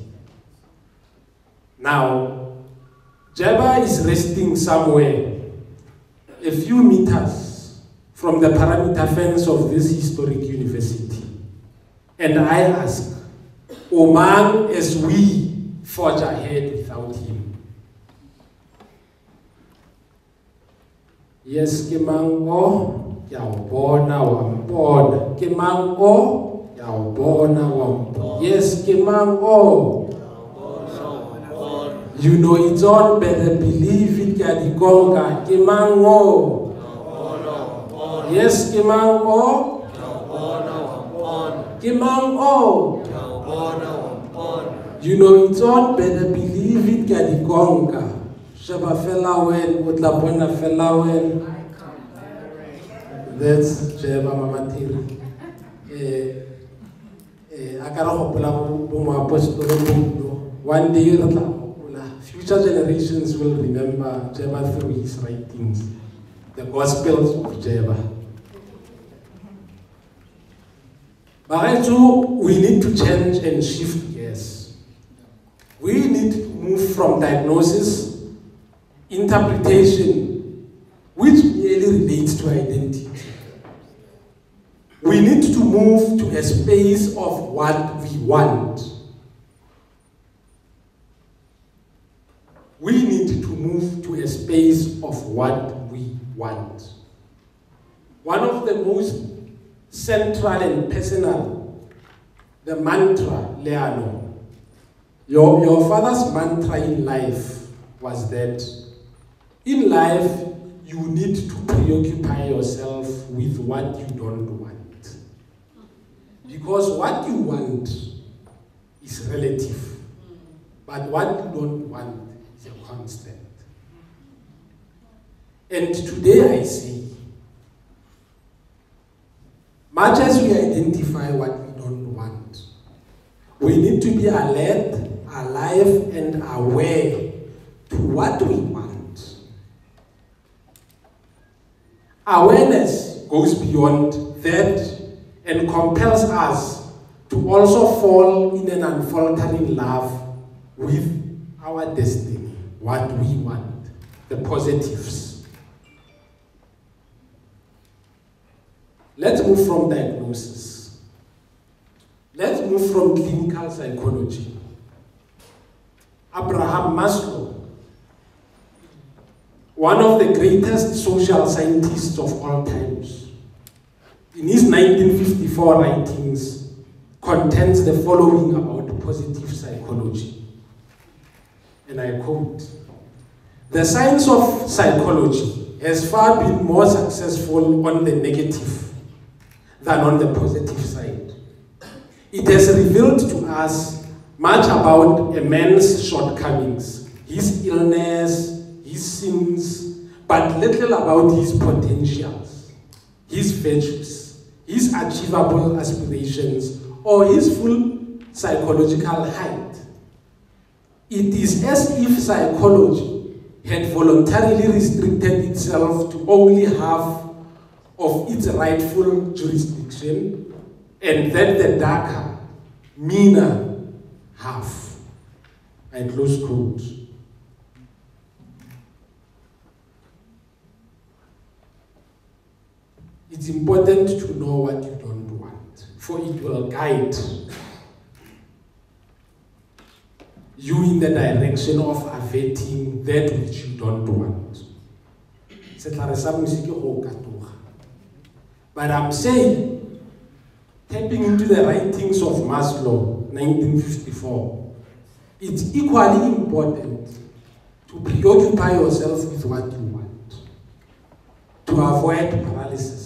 Now, Jeba is resting somewhere a few meters from the perimeter fence of this historic university. And I ask, Oman, as we forge ahead without him. Yes, Kemango, Yaubona Wampona. Kemango, Yaubona Wampona. Yes, Kemango. You know it's on, better believe it, Kadikonga. Kemango. Yes, Kemango. Kemango. You know it's on, better believe it, Kadikonga. Shaba Felawen, Utlapona Felawen. That's Jeba Mamatiri. one day future generations will remember Jeba through his writings, the Gospels of Jeba. But we need to change and shift gears. We need to move from diagnosis, interpretation, which merely relates to identity. We need to move to a space of what we want. We need to move to a space of what we want. One of the most central and personal, the mantra, Leano. Your father's mantra in life was that in life you need to preoccupy yourself with what you don't want. Because what you want is relative, but what you don't want is a constant. And today I say, much as we identify what we don't want, we need to be alert, alive, and aware to what we want. Awareness goes beyond that and compels us to also fall in an unfaltering love with our destiny, what we want, the positives. Let's move from diagnosis. Let's move from clinical psychology. Abraham Maslow, one of the greatest social scientists of all times, in his 1954 writings, contains the following about positive psychology. And I quote, "The science of psychology has far been more successful on the negative than on the positive side. It has revealed to us much about a man's shortcomings, his illness, his sins, but little about his potentials, his virtues, his achievable aspirations, or his full psychological height. It is as if psychology had voluntarily restricted itself to only half of its rightful jurisdiction, and that the darker, meaner half." I close quote. It's important to know what you don't want, for it will guide you in the direction of averting that which you don't want. But I'm saying, tapping into the writings of Maslow, 1954, it's equally important to preoccupy yourself with what you want, to avoid paralysis.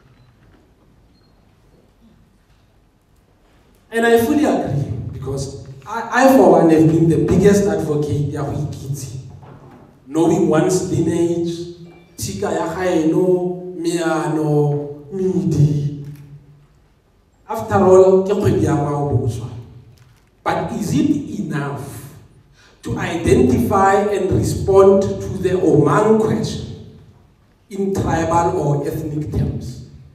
And I fully agree, because I for one have been the biggest advocate of Ikiti, knowing one's lineage, Tika Yahaino, Miano, Midi. After all, but is it enough to identify and respond to the Omang question in tribal or ethnic terms?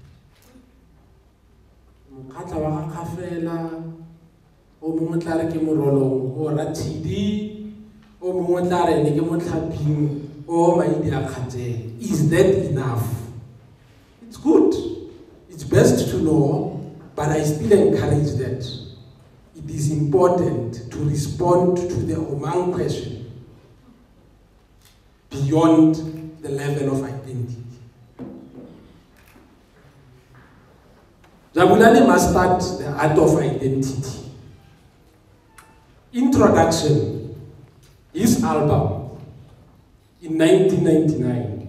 O mongwe tla re ke morolong o ratidi o mongwe tla re ne ke motlhaping o maidi a kgatseng. Is that enough? It's good, it's best to know, but I still encourage that it is important to respond to the Omang question beyond the level of identity. Jabulani mastered the art of identity. Introduction, his album in 1999.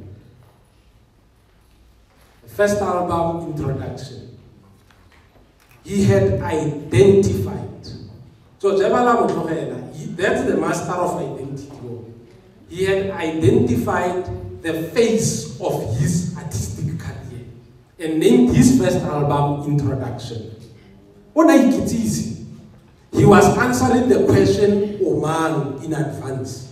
The first album, Introduction. He had identified. So that's the master of identity. He had identified the face of his artistic career and named his first album Introduction. He was answering the question Oman in advance.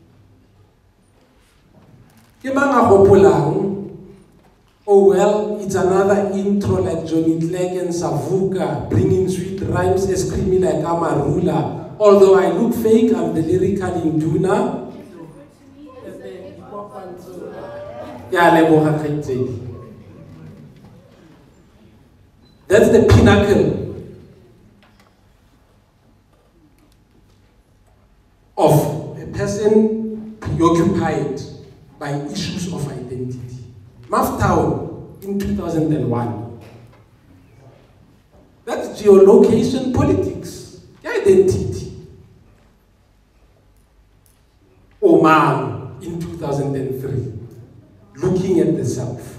Oh well, it's another intro like Johnny Clegg and Savuka, bringing sweet rhymes as creamy like Amarula. Although I look fake, I'm the lyrical Induna. That's the pinnacle of a person preoccupied by issues of identity. Maftown in 2001. That's geolocation politics, identity. Oman in 2003, looking at the self.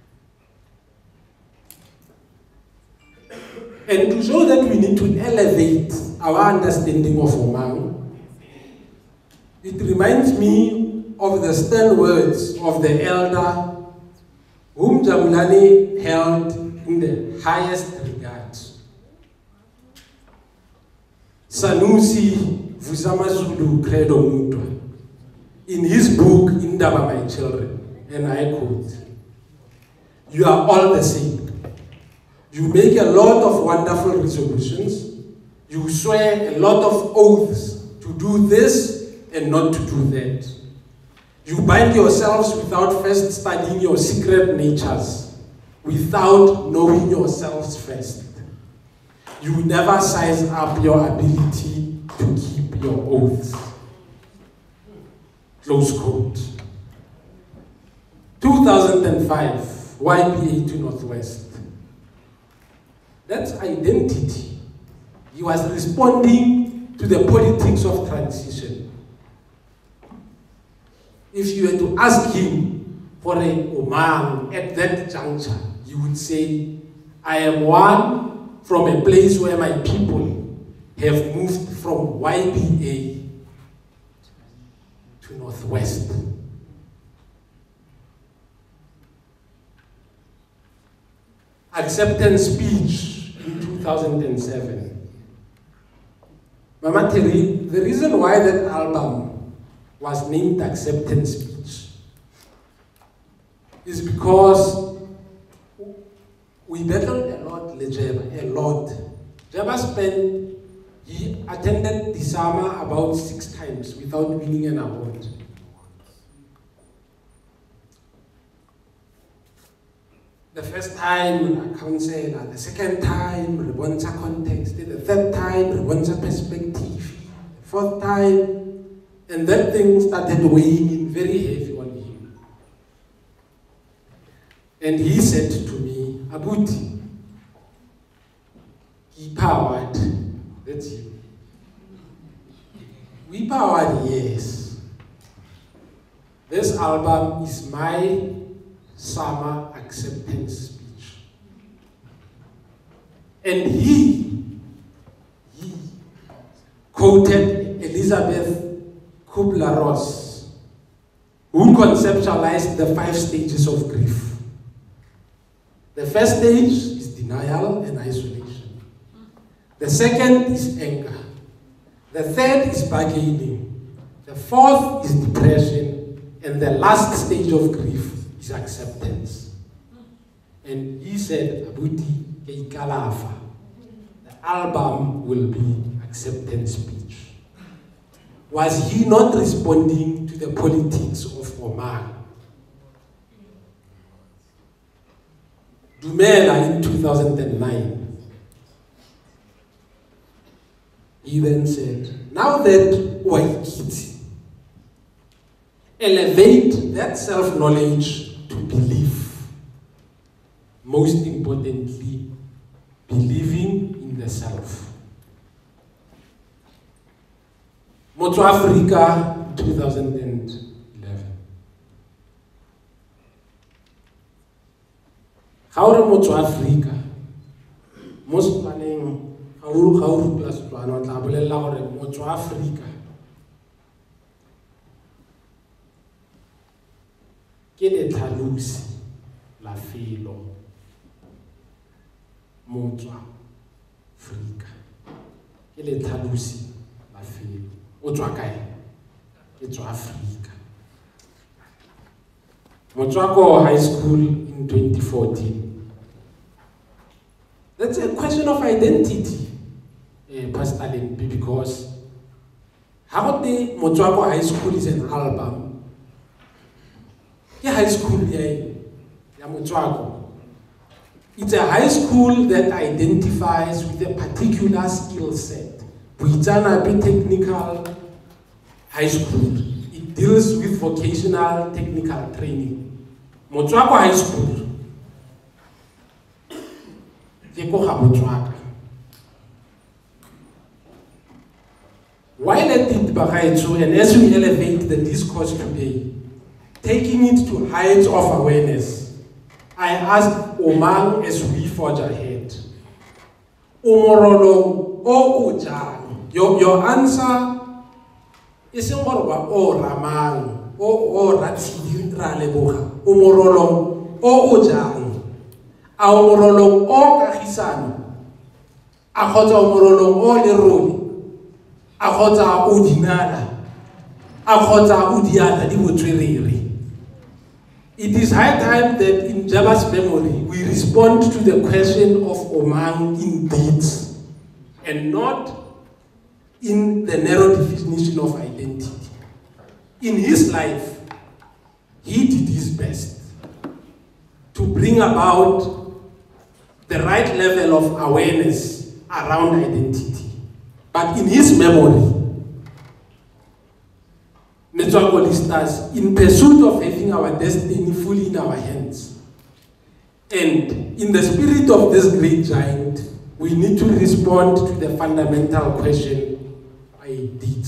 And to show that we need to elevate our understanding of Oman, it reminds me of the stern words of the elder whom Jamulani held in the highest regard. Sanusi Vusamazulu Credo Mutwa, in his book, Indaba My Children, and I quote, "You are all the same. You make a lot of wonderful resolutions. You swear a lot of oaths to do this and not to do that. You bind yourselves without first studying your secret natures, without knowing yourselves first. You never size up your ability to keep your oaths." Close quote. 2005, YPA to Northwest. That's identity. He was responding to the politics of transition. If you were to ask him for a Oman at that juncture, he would say, "I am one from a place where my people have moved from YPA to Northwest." Acceptance speech in 2007. Mama Terry, the reason why that album was named Acceptance Speech is because we battled a lot, Lejeba, a lot. Jeba he attended Disama about 6 times without winning an award. The first time, a counselor. The second time, Rebonza context. The third time, Rebonza perspective. The 4th time, and that thing started weighing in very heavy on him. And he said to me, "Abuti, he powered." That's you. We powered, yes. This album is my summer acceptance speech. And he quoted Elizabeth Kubler-Ross, who conceptualized the 5 stages of grief. The first stage is denial and isolation. The second is anger. The third is bargaining. The 4th is depression. And the last stage of grief is acceptance. And he said, "Abuti Keikalafa, the album will be acceptance speech." Was he not responding to the politics of Oman? Dumela in 2009, he then said, "Now that Waikiti, elevate that self-knowledge to belief. Most importantly, believing in the self." Moto Africa, 2011. How are Moto Africa? Most planning, how plus plan, Moto Africa. Ke le tlhalosi la felo motswa Afrika. Ke le tlhalosi mafelo. O tswa kae? Ke tswa Afrika. Motswako High School in 2014. That's a question of identity, Pastor Lempi, because how the Motswako High School is an album. The high school here, Motswako. It's a high school that identifies with a particular skill set. Buitana be technical high school. It deals with vocational technical training. Motswako High School. Why let it Bagaitsu, and as we elevate the discourse today, taking it to heights of awareness, I ask Omang as we forge ahead. Omorolo o Ujang. Your answer is o Ramang o Ratsi Raleboha. Omorolo o Ujang. Omorolo o Kahisano. Akota omorolo o Leroli. Akota Udinada. Akota Udiana di Mutriri. It is high time that in Jaba's memory, we respond to the question of Omang in deeds and not in the narrow definition of identity. In his life, he did his best to bring about the right level of awareness around identity. But in his memory, Metropolistas, in pursuit of having our destiny fully in our hands, and in the spirit of this great giant, we need to respond to the fundamental question, I did.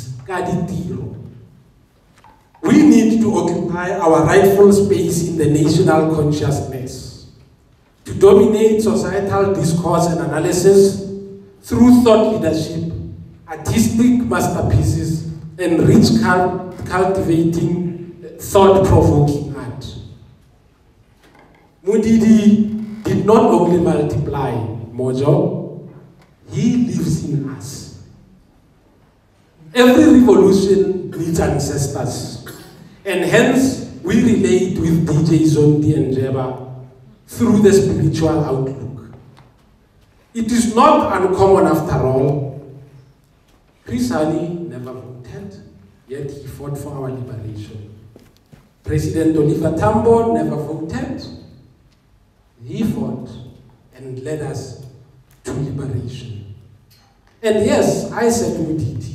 We need to occupy our rightful space in the national consciousness, to dominate societal discourse and analysis through thought leadership, artistic masterpieces, and rich cultivating thought-provoking art. Mudidi did not only multiply Mojo, he lives in us. Every revolution needs ancestors, and hence we relate with DJ Zondi and Jeba through the spiritual outlook. It is not uncommon after all. Chris Ali never voted, yet he fought for our liberation. President Oliver Tambo never voted, he fought and led us to liberation. And yes, I said Mudidi.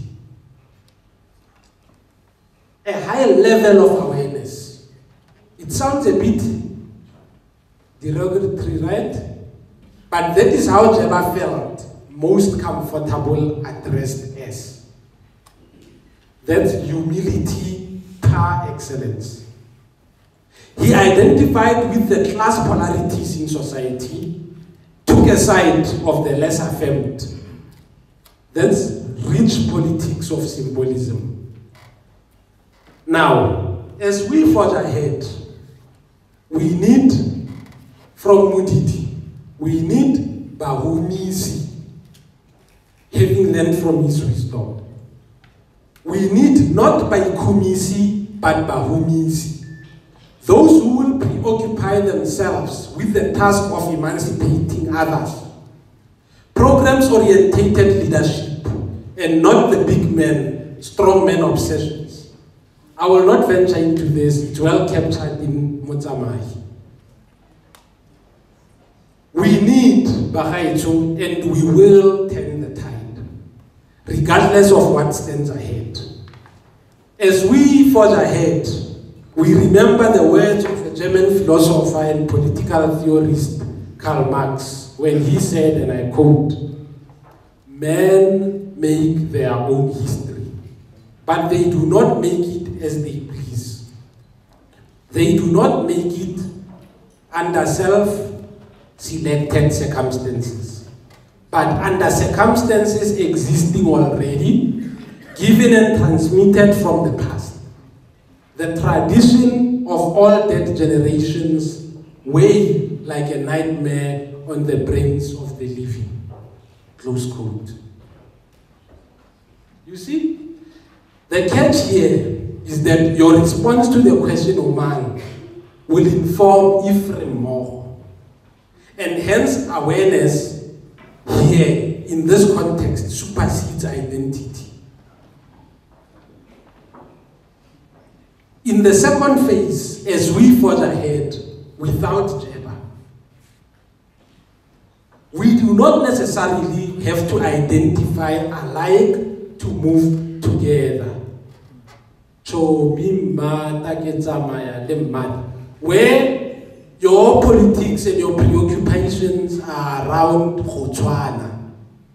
A high level of awareness. It sounds a bit derogatory, right? But that is how Jeba felt most comfortable addressed as. That's humility par excellence. He identified with the class polarities in society, took a side of the less affirmed. That's rich politics of symbolism. Now, as we forge ahead, we need, from Mudidi, we need Bahumisi, having learned from his wisdom. We need not Baikumisi, but Bahumisi. Those who will preoccupy themselves with the task of emancipating others. Programs-orientated leadership, and not the big men, strong men obsessions. I will not venture into this, it's well captured in Mozambique. We need Bahaitu, and we will turn the tide, regardless of what stands ahead. As we forge ahead, we remember the words of the German philosopher and political theorist Karl Marx, when he said, and I quote, "Men make their own history, but they do not make it as they please. They do not make it under self-selected circumstances, but under circumstances existing already, given and transmitted from the past. The tradition of all dead generations weigh like a nightmare on the brains of the living." close quote. You see, the catch here is that your response to the question of man will inform Ephraim more. And hence awareness here, in this context, supersedes identity. In the second phase, as we forge ahead without Jeba, we do not necessarily have to identify alike to move together. Where your politics and your preoccupations are around Botswana,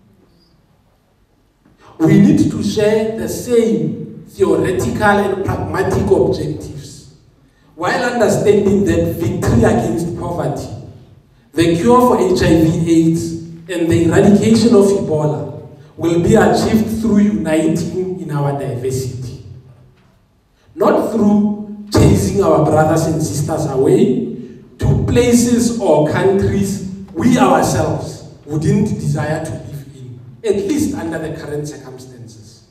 we need to share the same theoretical and pragmatic objectives, while understanding that victory against poverty, the cure for HIV/AIDS, and the eradication of Ebola will be achieved through uniting in our diversity, not through chasing our brothers and sisters away to places or countries we ourselves wouldn't desire to live in, at least under the current circumstances.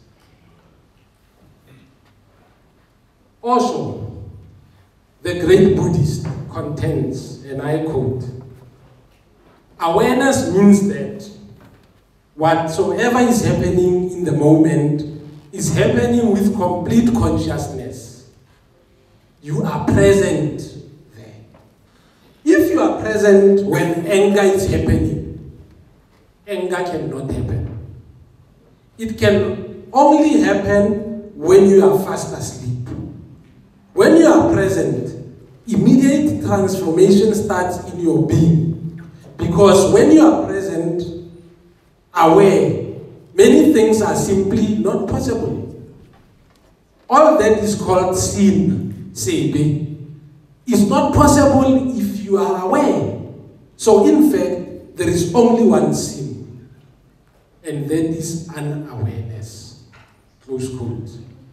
Also, the great Buddhist contends, and I quote, "Awareness means that whatsoever is happening in the moment is happening with complete consciousness. You are present there. If you are present when anger is happening, anger cannot happen. It can only happen when you are fast asleep. When you are present, immediate transformation starts in your being. Because when you are present, aware, many things are simply not possible. All that is called sin, sebe, is not possible if you are aware. So in fact, there is only one sin, and that is unawareness." Close quote.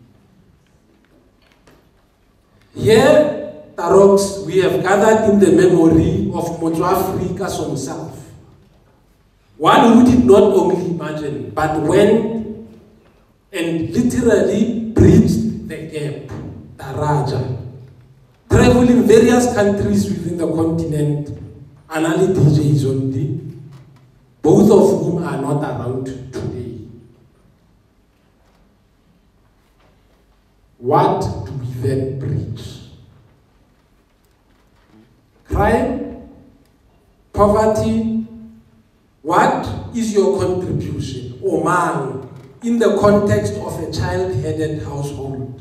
Here, Taroks, we have gathered in the memory of Motswafrika himself, one who did not only imagine, but went and literally bridged the gap, Daraja, traveling various countries within the continent, Anali DJ Zondi, both of whom are not around today. What do we then bridge? Crime? Poverty? What is your contribution, or mang, in the context of a child-headed household?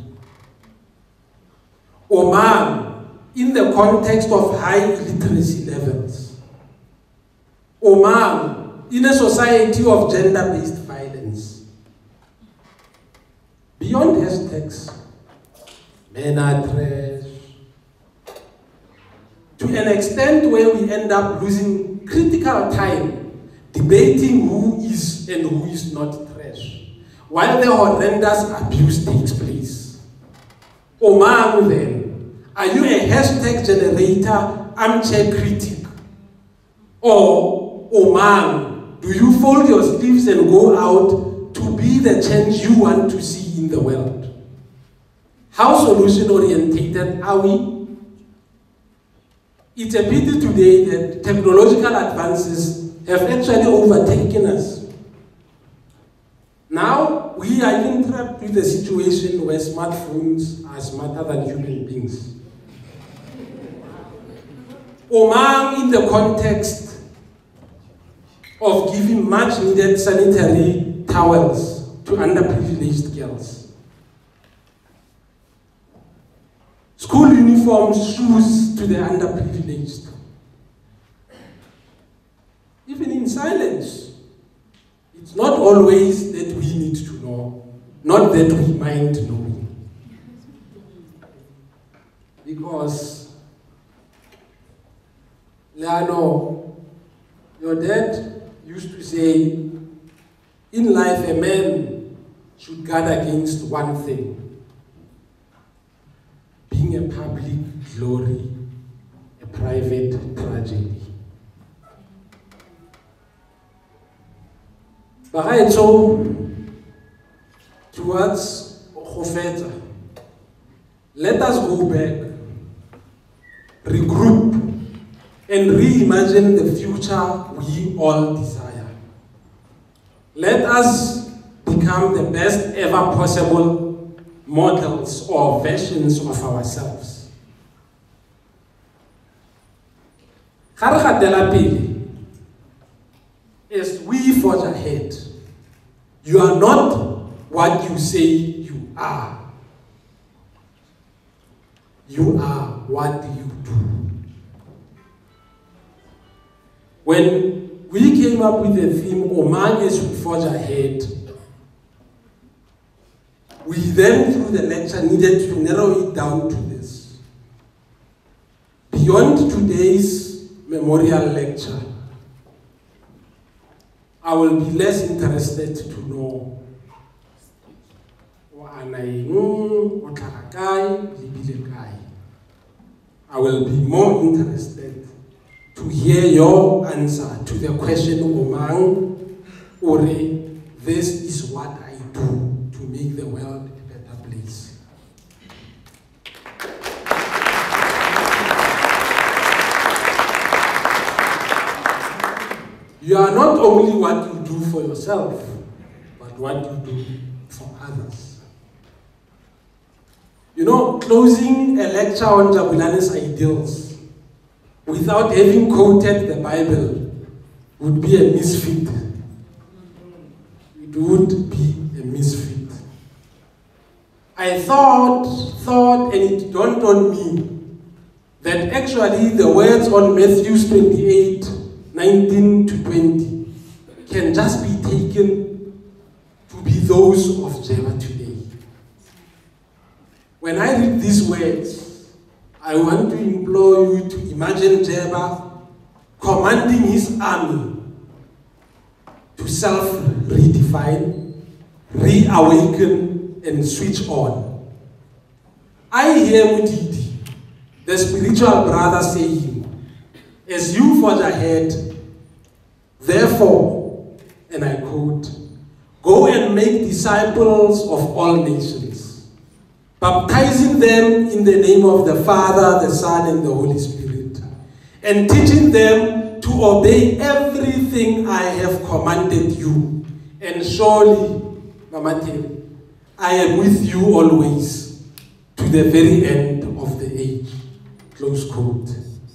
Or mang, in the context of high illiteracy levels? Or mang, in a society of gender-based violence? Beyond hashtags, men are trash, to an extent where we end up losing critical time debating who is and who is not trash, while the horrendous abuse takes place. Omang then, are you a hashtag generator, armchair critic? Or, Omang, do you fold your sleeves and go out to be the change you want to see in the world? How solution-orientated are we? It's a pity today that technological advances have actually overtaken us. Now, we are even trapped with a situation where smartphones are smarter than human beings. Omang, in the context of giving much needed sanitary towels to underprivileged girls. School uniforms, shoes to the underprivileged. Even in silence. It's not always that we need to know, not that we mind knowing. Because, Leano, your dad used to say, in life a man should guard against one thing: being a public glory, a private tragedy. So, towards Khofeta, let us go back, regroup, and reimagine the future we all desire. Let us become the best ever possible models or versions of ourselves. As we forge ahead, you are not what you say you are. You are what you do. When we came up with the theme, Mang as we forge ahead, we then, through the lecture, needed to narrow it down to this. Beyond today's memorial lecture, I will be less interested to know I will be more interested to hear your answer to the question, Mang, or this is what I do to make the world a better place. You are not only what you do for yourself, but what you do for others. You know, closing a lecture on Jabulani's ideals without having quoted the Bible would be a misfit. It would be a misfit. I thought, and it dawned on me, that actually the words on Matthew 28, 19 to 20 can just be taken to be those of Jeba today. When I read these words, I want to implore you to imagine Jeba commanding his army to self-redefine, reawaken, and switch on. I hear Mutiti, the spiritual brother, saying, as you forge ahead, therefore, and I quote, go and make disciples of all nations, baptizing them in the name of the Father, the Son, and the Holy Spirit, and teaching them to obey everything I have commanded you. And surely, Mama Terry, I am with you always to the very end of the age. Close quote.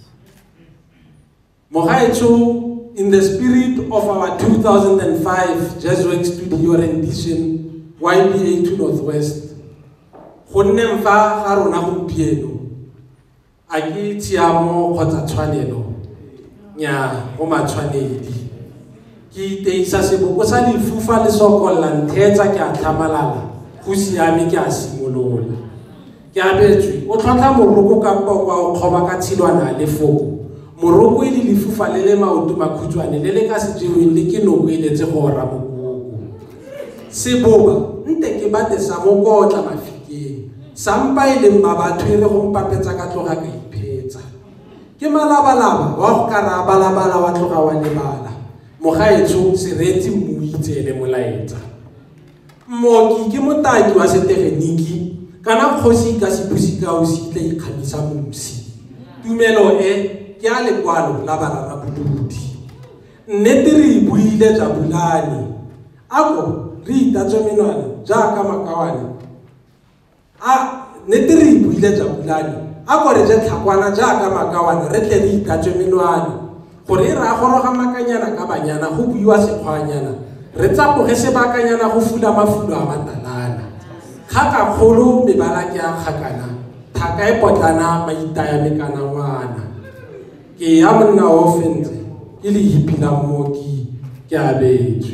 Mohaecho, in the spirit of our 2005 Jesuit Studio rendition, YBA to Northwest, Honem fa harona gompieno a ke tshiamo kgotsa tshwanelo nya go matshwanedi ke teisa seboko sa lefufa le sokolla nthetsa ke a tlhamalala go siame ke a simolola Keabetswe o tlhotla moroko ka pokwa o kgoba ka tshilwana le foko moroko e le lefufa le le maoto makhutshwane le le ka se jeweng le ke noko e letse go ra mokoko seboba nte ke bate sa mokotla mafikeng sampa e le mabatho e re go mpapetsa ka tloga ka iphetsa ke malabalaba wa go ka balabala wa tloga wa lebala mogaetso seretse mmuitse le molaetsa mmoki ke motaki wa setegeniki kana kgosi ka sepusika o se tla ikgamisa mosi tumelo e ke a lekwalo la bararabodudi nnete re buile Jabulani ako re itatswe menwana jaaka makawane nnete re buile Jabulani ako re je tlhakwana jaaka makawane re tle re itatswe menwana gore e ra goroga makanyana ka banyana go buiwa sekgwanyana re tsapoge sebakanyana go fula mafulo a matalana khaka kholo mebala ke a khakana thaka e potlana maitaya mekana ngwana ke ya monna o fentse ke le hipila moki Keabetswe.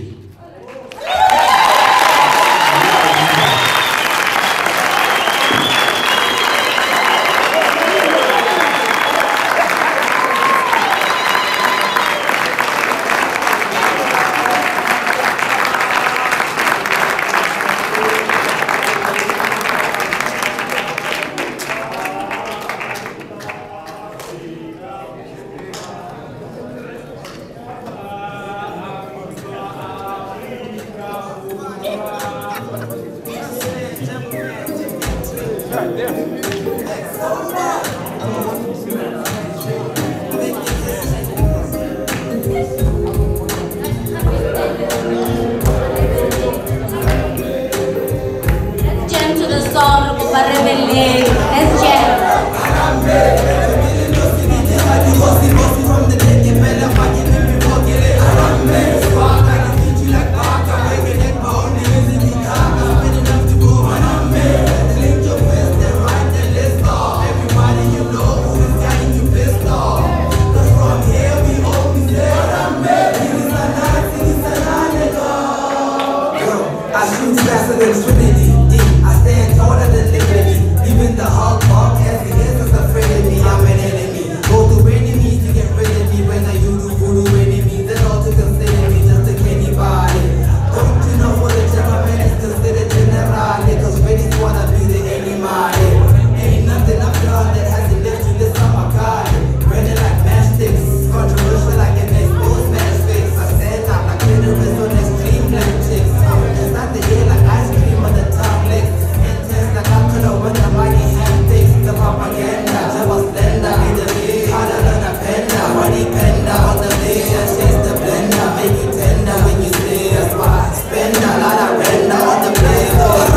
I shoot faster than Trinity. I stand taller than Liberty. Even the Hulk as he is afraid of me. I'm an enemy. Go through any means to get rid of me. When I use voodoo enemies, it's all to consider me just like anybody. Don't you know what the gentleman is considered generally? Cause really wanna be the anybody. Ain't nothing I've done that hasn't left you this on my God. Running like matchsticks, controversial like an exposed match fix. I stand out like minerals on extreme black chicks. It's not the air like ice cream on the top licks. Intense like I could have won the mighty handpicks. The propaganda, Jabba Splendor, need the big, harder than a panda. Money panda on the big, chase the blender, make it tender when you say that's why I spend a lot of render on the blaze.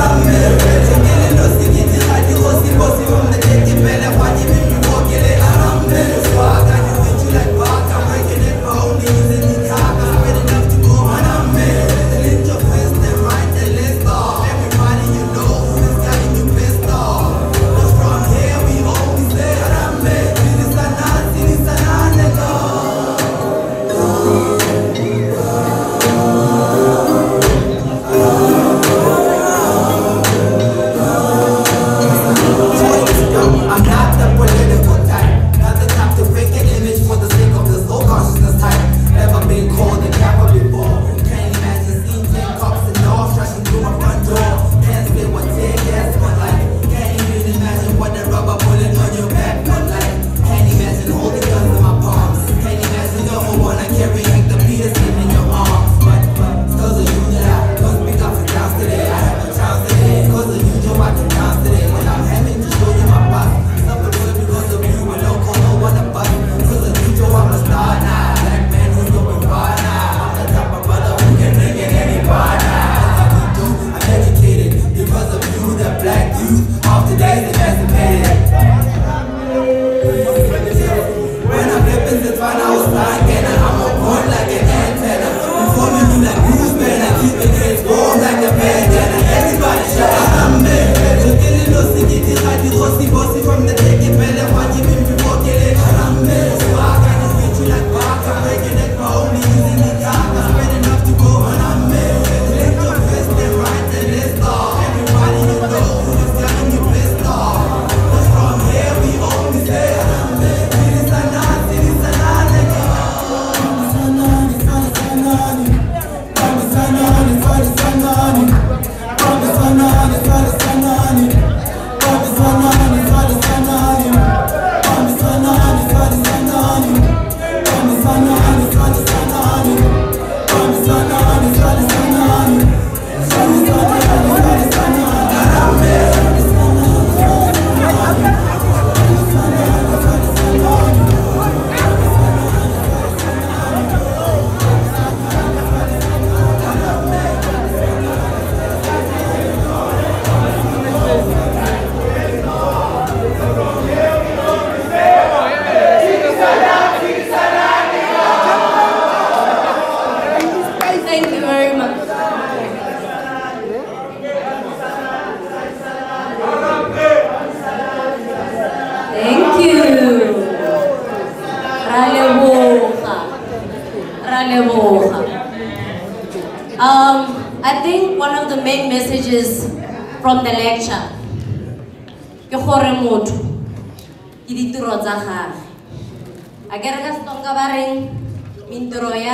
I think one of the main messages from the lecture ke gore motho ke ditiro tsa gagwe a ke re ka Setsonga ba reng mintiro ya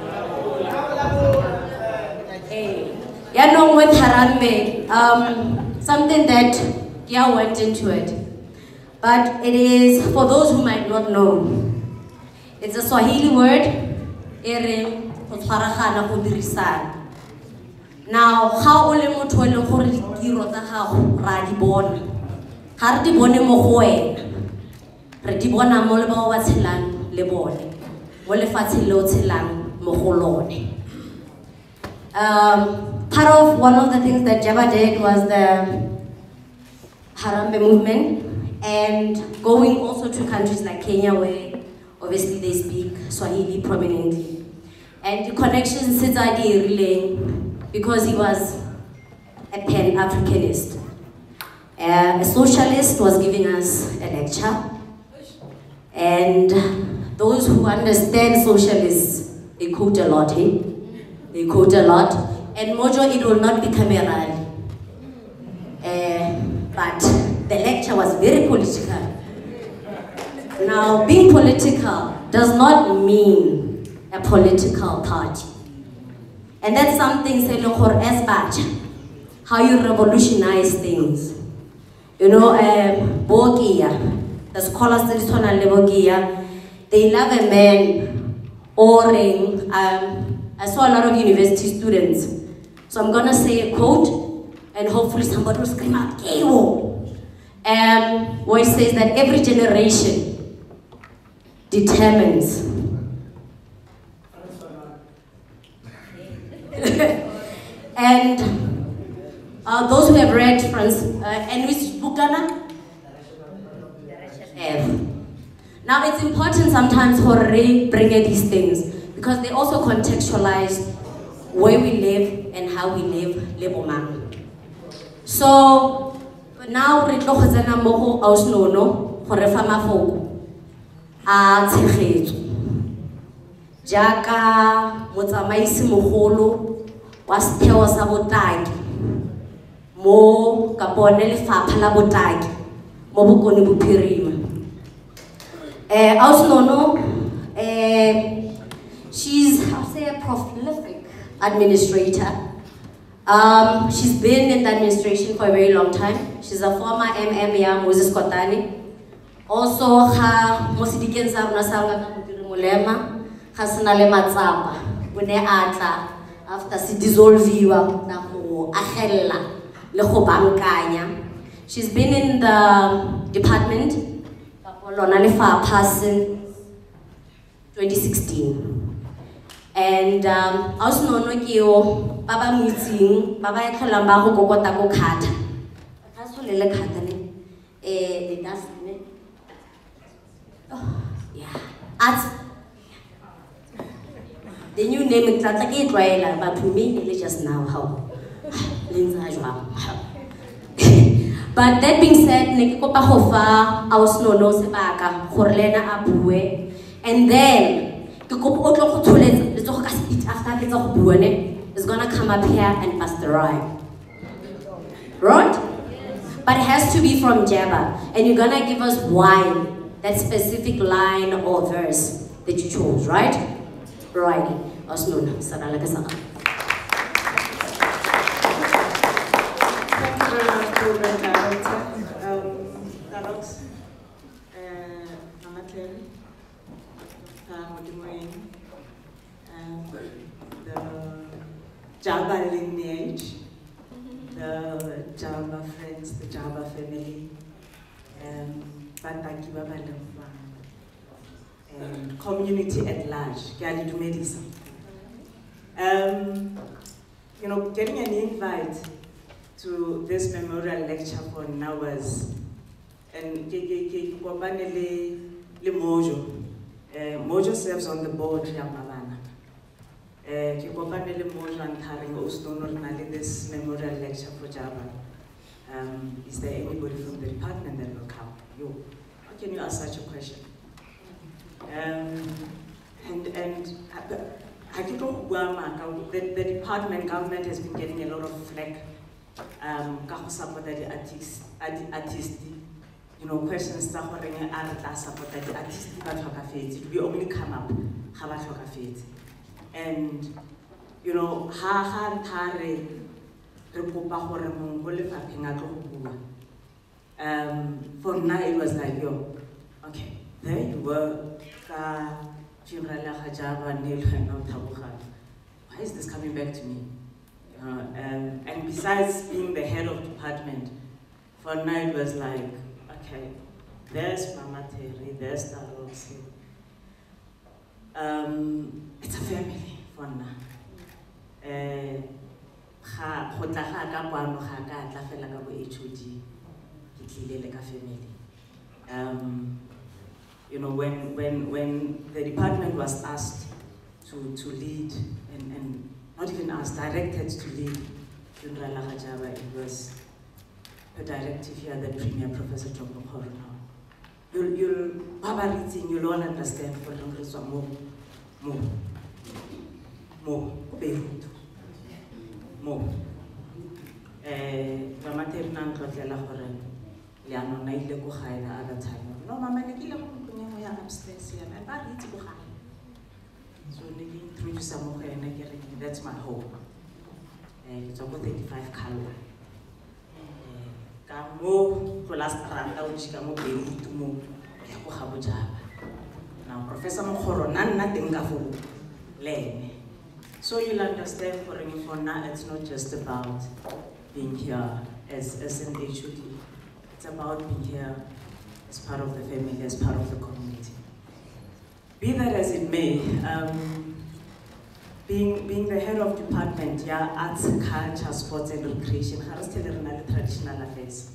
yaanong with Harambe something that went into it, but it is for those who might not know. It's a Swahili word, ere go tshwaragana go dirisana. Now, how ole motho le gore ditiro tsa gago ra di bona. Ga re di bone mo go wena. Re di bona mo le bao ba tshelang le bone. Mo lefatshe le o tshelang mo go lone. Part of one of the things that Jabba did was the Harambe movement, and going also to countries like Kenya where obviously they speak Swahili prominently. And the connection sits relaying because he was a Pan-Africanist. A socialist was giving us a lecture, and those who understand socialists, they quote a lot, They quote a lot, And Mojo, it will not be cameral. But the lecture was very political. Now, being political does not mean a political party. And that's something, say, how you revolutionize things. You know, Bogia, the scholars that is on Bogia, they love a man oring. I saw a lot of university students. So I'm gonna say a quote, and hopefully somebody will scream out, Kewo. Where it says that every generation determines and those who have read and which book now it's important sometimes for bring these things because they also contextualize where we live and how we live mang. So now re tlo go tsena mo go ausnono gore fa mafoko a tshegetso jaaka motsamaisi mogolo wa setheo sa botaki mo kapone lefapha la botaki mo bokone bophirima ausnono she's I'll say a prolific administrator. She's been in the administration for a very long time. She's a former MM Moses Kotani. Also, her Mosidikens Mulema, Hasanale Matsapa, when atla after she dissolviwa Naho Ahella, Lehobankanya. She's been in the department Lonalefa passing 2016. And also no kio baba meeting baba e tlholamba go kokota go khata ka solele khata le le dasne yeah at the new name it tla ke tloela ba phumile just now how lenza jwa. But that being said ne ke kopa go fa ausnono sebaka gore lena a bue and then is gonna come up here and pass the rhyme. Right? But it has to be from Jabba. And you're gonna give us why, that specific line or verse that you chose, right? Right. Osnuna. Thank you, Modimoeng, the Java lineage, the Java friends, the Java family, and community at large. You know, getting an invite to this memorial lecture for Nawas and Mojo. Mojo serves on the board here, Mavana. Mojo and Taring Ostonor this memorial lecture for Java. Is there anybody from the department that will come? You. How can you ask such a question? The department government has been getting a lot of flack. You know, questions that are support that the artistic it will only come up, and you know, for now it was like, yo, okay, there you were, why is this coming back to me? And besides being the head of department, for now it was like, okay, there's Mama Terry, there's Tarosi. It's a family for now. You know, when the department was asked to lead, and not even asked, directed to lead Jundra Lahajaba, it was a directive here that Premier Professor John Corona. You'll all understand for more. mo. Mama Ternan tlotlela gore leano na ile go gae the other time. No, mama ne ke le go ntlong ya upstairs ya ba re itse go gae. So ne ke introduce mo go ena ke re that's my home. It's over 35 Kalwa. Ka mo go last randa o tshika mo Beirut mo ya go ga bojaba. Now Professor Mokgoro nna teng ka go lene. So you'll understand for now it's not just about being here as an HOD. It's about being here as part of the family, as part of the community. Be that as it may, being the head of department, yeah, arts, culture, sports and recreation, traditional affairs.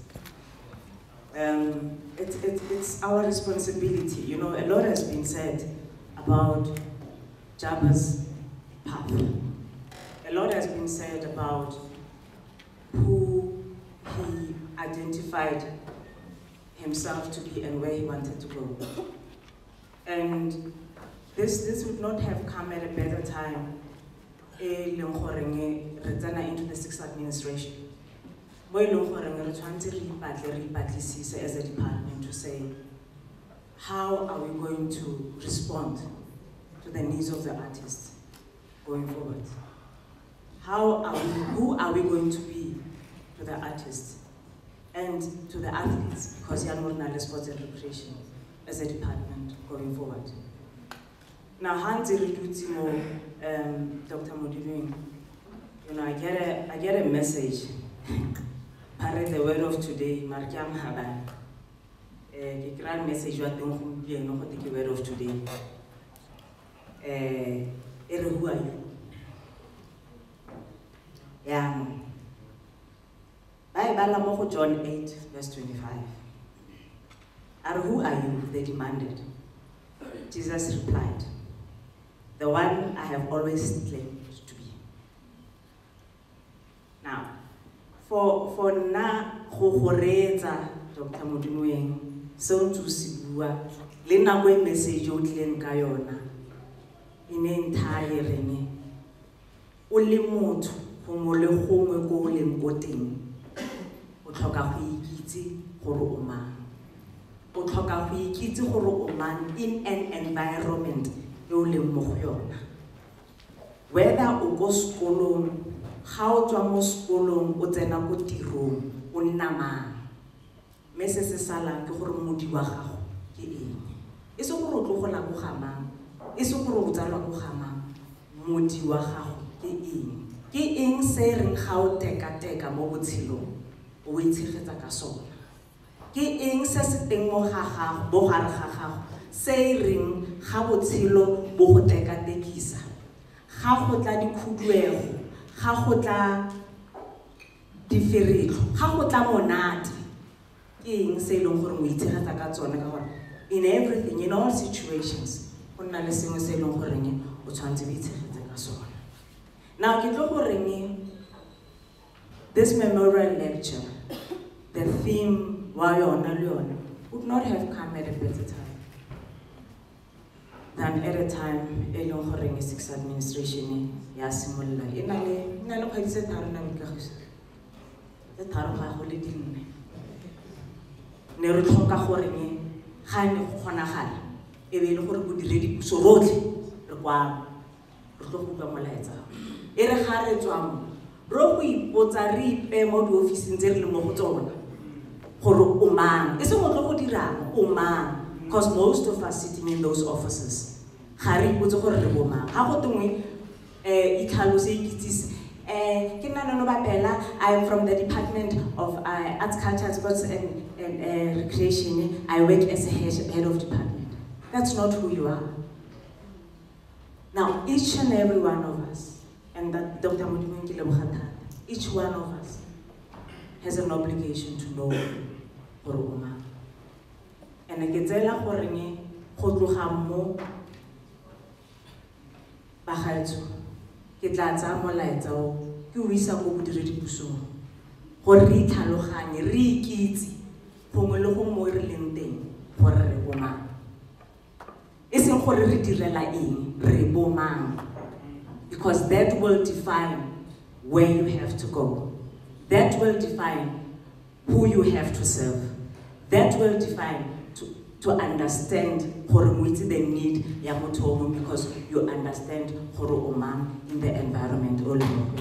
It's our responsibility. You know, a lot has been said about Jaba's path. A lot has been said about who he identified himself to be and where he wanted to go. And this would not have come at a better time into the sixth administration. As a department to say, how are we going to respond to the needs of the artists going forward? Who are we going to be to the artists and to the athletes? Because you're not sports and recreation as a department going forward. Now, Dr. Modimoeng, you know, I get a message. Parade the word of today, Markiam Haba. The grand message you are doing, you know, the word of today. Who are you? Yeah. Bible John 8, verse 25. And who are you? They demanded. Jesus replied, the one I have always claimed to be. Now, for na Hohoreza, Dr. Modimoeng, so to Sibua, Lena Way message you claim Gayona, in entire ring. Only mood, Homole home go lim goting. Otoka Huikiti, Horo Oman. Otoka Huikiti, Horo Oman in an environment, Yolim Mohyona. Whether o go skolong, how to mo skolong, o tsena go tirong, o nna mang. Me se se salang ke gore modi wa gago ke eng. E se gore o tlogola go ga mang, e se gore o tsalwa go ga mang, modi wa gago ke eng. Ke eng se reng ga o teka mo botshelong, o itshegetsa ka sona. Ke eng se se teng mo ga gago, bo gare ga gago, se reng ga botshelo bo go teka-tekisa. Ga go tla dikhuduego, ga go tla diferetlo, ga go tla monate. Ke eng se leng gore mo itshegetsa ka tsone ka gore in everything, in all situations, go nna le sengwe se leng gore o tshwanetse o itshegetsa ka sone. Now, ke tlo gore this memorial lecture, the theme wa yona le yona, would not have come at a better time than at a time e leng gore sixth administration ya simolla. E na le kgwedi tse tharo na boikagiso. Tse tharo ga go le dinne. Ne re tlhoka gore ga ne go kgonagala e be le gore go diredi puso rotlhe re kwa re tlo go ka molaetsa. E re ga re tswang ro go ipotsa re ipe mo di office tse re le mo go tsona gore o mang e se go tlo go dirang o mang, because most of us sitting in those offices ga re ipotse gore re bo mang. Ga go tengwe itlhalose ikitsise ke nna no bapela, I am from the Department of Arts, Culture, Sports and Recreation. I work as a head of department. That's not who you are. Now, each and every one of us, and that Dr. Modimoeng, each one of us has an obligation to know Boroma. And I get tell gore go tloga mo bagaetso ke tla tsa molaetsa o ke o isa go bodiredi pusong gore re tlhaloganye re ikitse gongwe le gongwe mo re leng teng gore re bo mang. E seng gore re direla eng re bo mang, because that will define where you have to go. That will define who you have to serve. That will define to understand the need ya motho because you understand mang in the environment all over.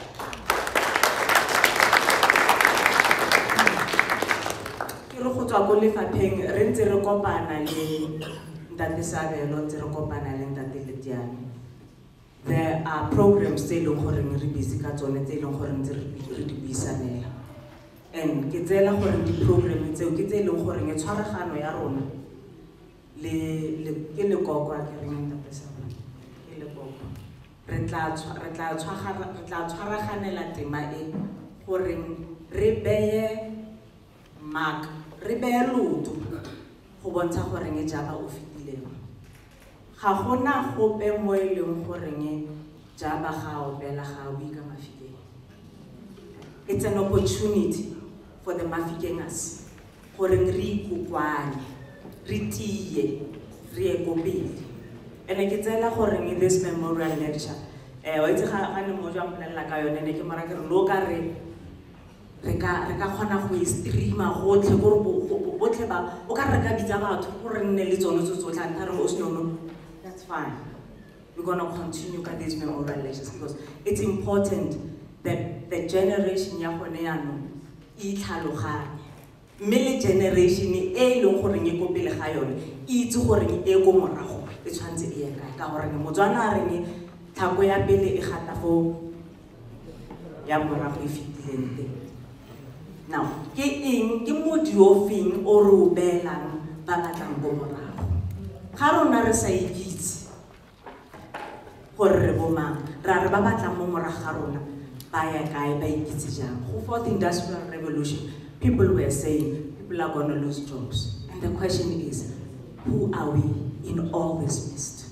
Ke re go tswa go lefapheng re ntse re kopana le Ntate Sabelo ntse re kopana le Ntate Letiane. There are programs tse leng gore re busy ka tsone tse leng gore ntse re di buisanela. And ke tsela gore di program tseo ke tse leng gore e tshwaragano ya rona le ke le kokwa ke re Ntate Sabelo ke le kokwa re tla tshwaraganela tema e gore re beye mark re beye loto go bontsha gore e jaba o fitileng. Ga gona gope mo e leng gore jaba ga o bela ga o ka Mafikeng. It's an opportunity for the Mafikengers gore re ikukwane re tiye re ye go pele. And ke tsela gore this memorial lecture wa itse ga ne mo jwa mpolelela ka yone ne ke mara ke re lo ka re ka kgona go streama gotlhe gore botlhe ba o ka re ka bitsa batho gore nne le tsone tsotlhe a re o senono. That's fine. We're going to continue with these memorial lectures because it's important that the generation ya gone yano e tlhaloganye mme le generation e leng gore e go pele ga yone e itse gore e go morago e tshwantse e ye kae ka gore Motswana a reng thako ya pele e gata fo ya morago e fitileng teng. Now ke eng ke modi o feng o re o belang ba batlang go morago ga rona re sa ikitse gore re bo mang ra re ba batlang mo morago ga rona ba ya kae ba ikitse jang. Go fourth industrial revolution people were saying people are going to lose jobs, and the question is who are we in all this mist?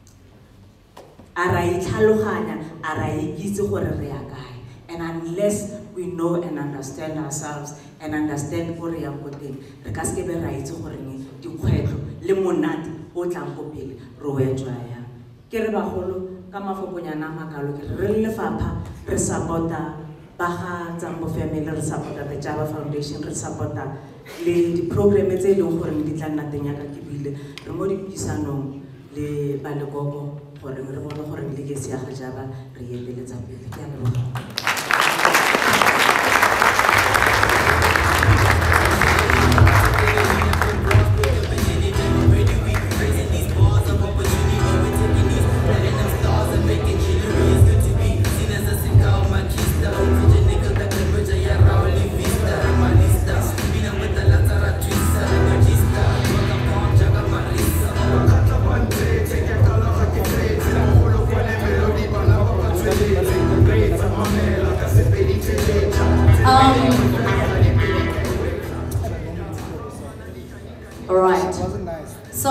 Ara itlhaloganya ara ikitse gore re ya kae. And unless we know and understand ourselves and understand gore ya go teng re ka se be ra itse gore dikgwetlo le monate o tlang go pele ro ya jwaya. Ke re bagolo ka mafokonyana makalo ke re lefapha re supporta ba ga Tsambo family re supporta the Java Foundation re supporta le di program tse leng gore di tla nna teng ya ka ke bile re mo dipisanong le ba le gogo gore re bone gore le ke se ya ga Java re eteletsa pele ke a leboga. Alright. So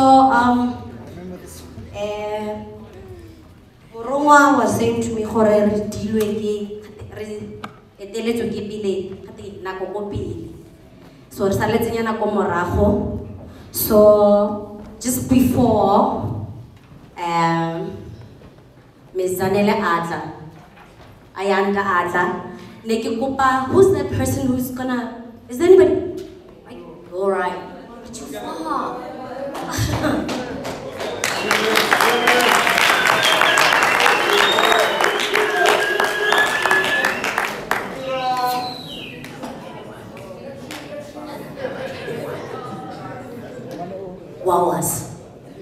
Borongwa was saying to me gore re dilwe ke re eteletswe ke pile kate nako go pele. So re saletse nyana ko morago. So just before Mizanele Atla Ayanda Atla ne ke kopa who's that person who's gonna is there anybody? Alright. Wawas.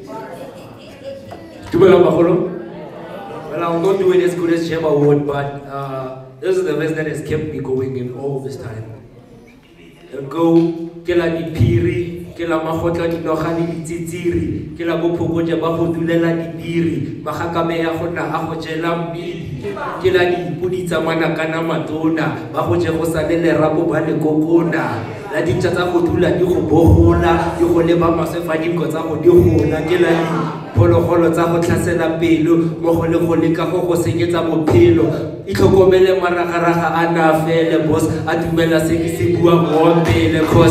Well, I'm not doing as good as Jeb Award, but this is the verse that has kept me going in all this time. Go, kela di piri, kela mahotla di nohani di titiri, kela bopogoja bahodulela di piri, mahakameya hona ahojela mbili, kela di puditsa manakana matona, bahoje go salele rabo bale kokona, la di tjatsa go dula di go bogola, di go leba masefa di kotsa go di gola, kela di phologolo tsa go tlhasela pelo mo go le go leka go senyetsa bophelo. Itlhokomele maragaraga a na fele boss a dumela se ke se bua go pele cause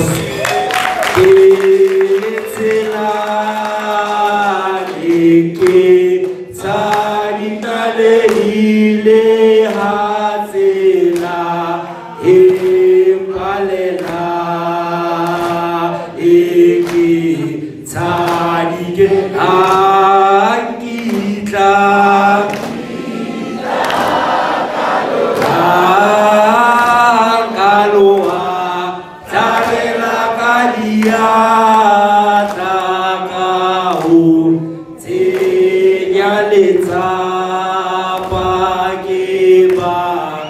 ke tsela ke tsadi tale ile ha tse impalela iki tsadike akitla kaloa tabela kadia takao tsenya letsapa ke ba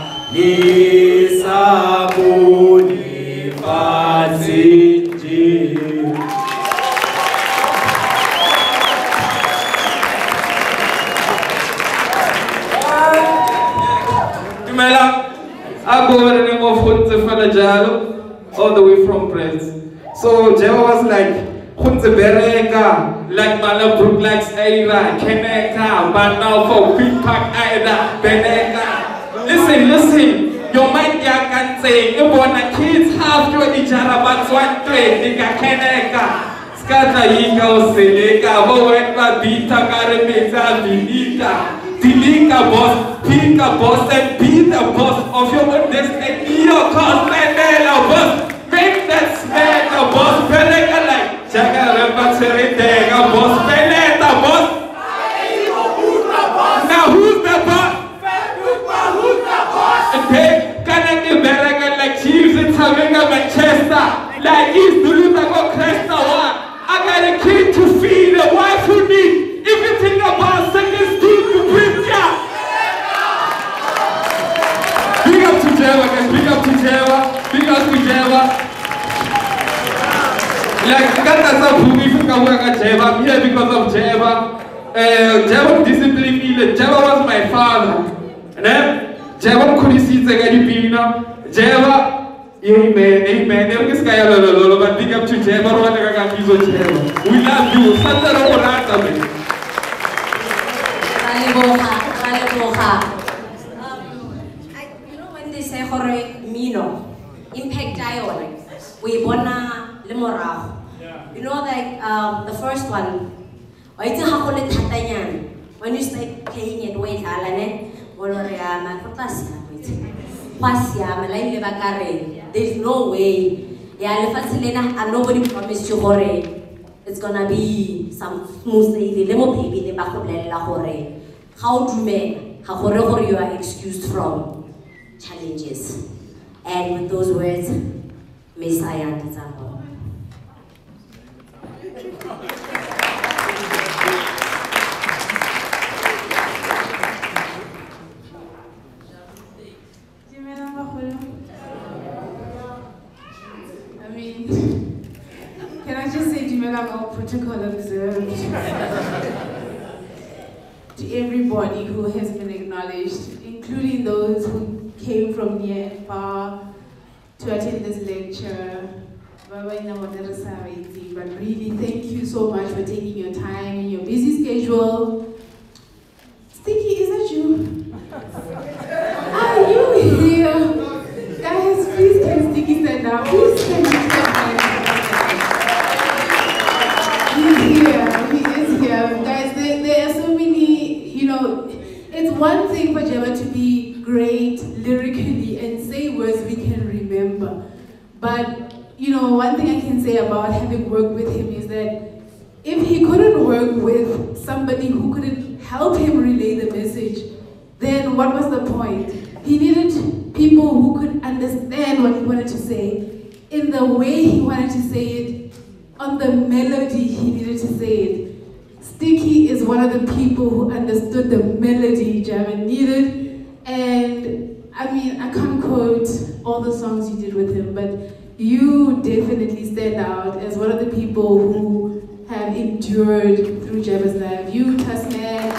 all the way from Prince. So Jeva was like, like Malabrook likes Aira, Keneka, but now for Quick Park Aira, Beneka. Listen, your mind can say, you want the kids have to each other, but one trade, Nika Keneka. Skata Yika, Seleka, Woweka, Bita, Karimeta, Vinita, Tilika boss, pick a boss, and be the boss of your own destiny, your cause, boss. Make that snake a boss, Peleka like Chaka Repatseri, a boss, Peleta boss. Now who's the boss? Who's the boss? Okay, connect the Berega like Chiefs in Tavinga, Manchester, like East Duluta, Cresta. I got a kid to feed, a wife who need. If you think about second school to bring ya. Big up to Jeva, guys, big up to Jeva, big up to Jeva. Like, that's a movie for Jeva. I'm here because of Jeva. Jeva disciplined me. Jeva was my father. And then, Jeva couldn't see the Gadipina. Jeva, amen. But big up to Jeva. We love you. You know when they say Mino, impact ion, we wanna lemorao. You know, like the first one, when you start playing it, wait, there's no way. And nobody promised you it's gonna be some smooth baby. How do men, you are excused from challenges? And with those words, Messiah Tizambo. I mean, can I just say, Jimena, all protocol observed. To everybody who has been acknowledged, including those who came from near and far to attend this lecture. But really, thank you so much for taking your time in your busy schedule. Sticky, is that you? Are you here? Guys, please can Sticky stand up? Please stand up. He's here. He is here. Guys, there are so many, you know, it's one thing for Jeva to be great lyrically and say words we can remember. But, you know, one thing I can say about having worked with him is that if he couldn't work with somebody who couldn't help him relay the message, then what was the point? He needed people who could understand what he wanted to say, in the way he wanted to say it, on the melody he needed to say it. Sticky is one of the people who understood the melody Jeva needed, and I mean, I can't quote all the songs you did with him, but you definitely stand out as one of the people who have endured through Jeva's life. You, Tasman,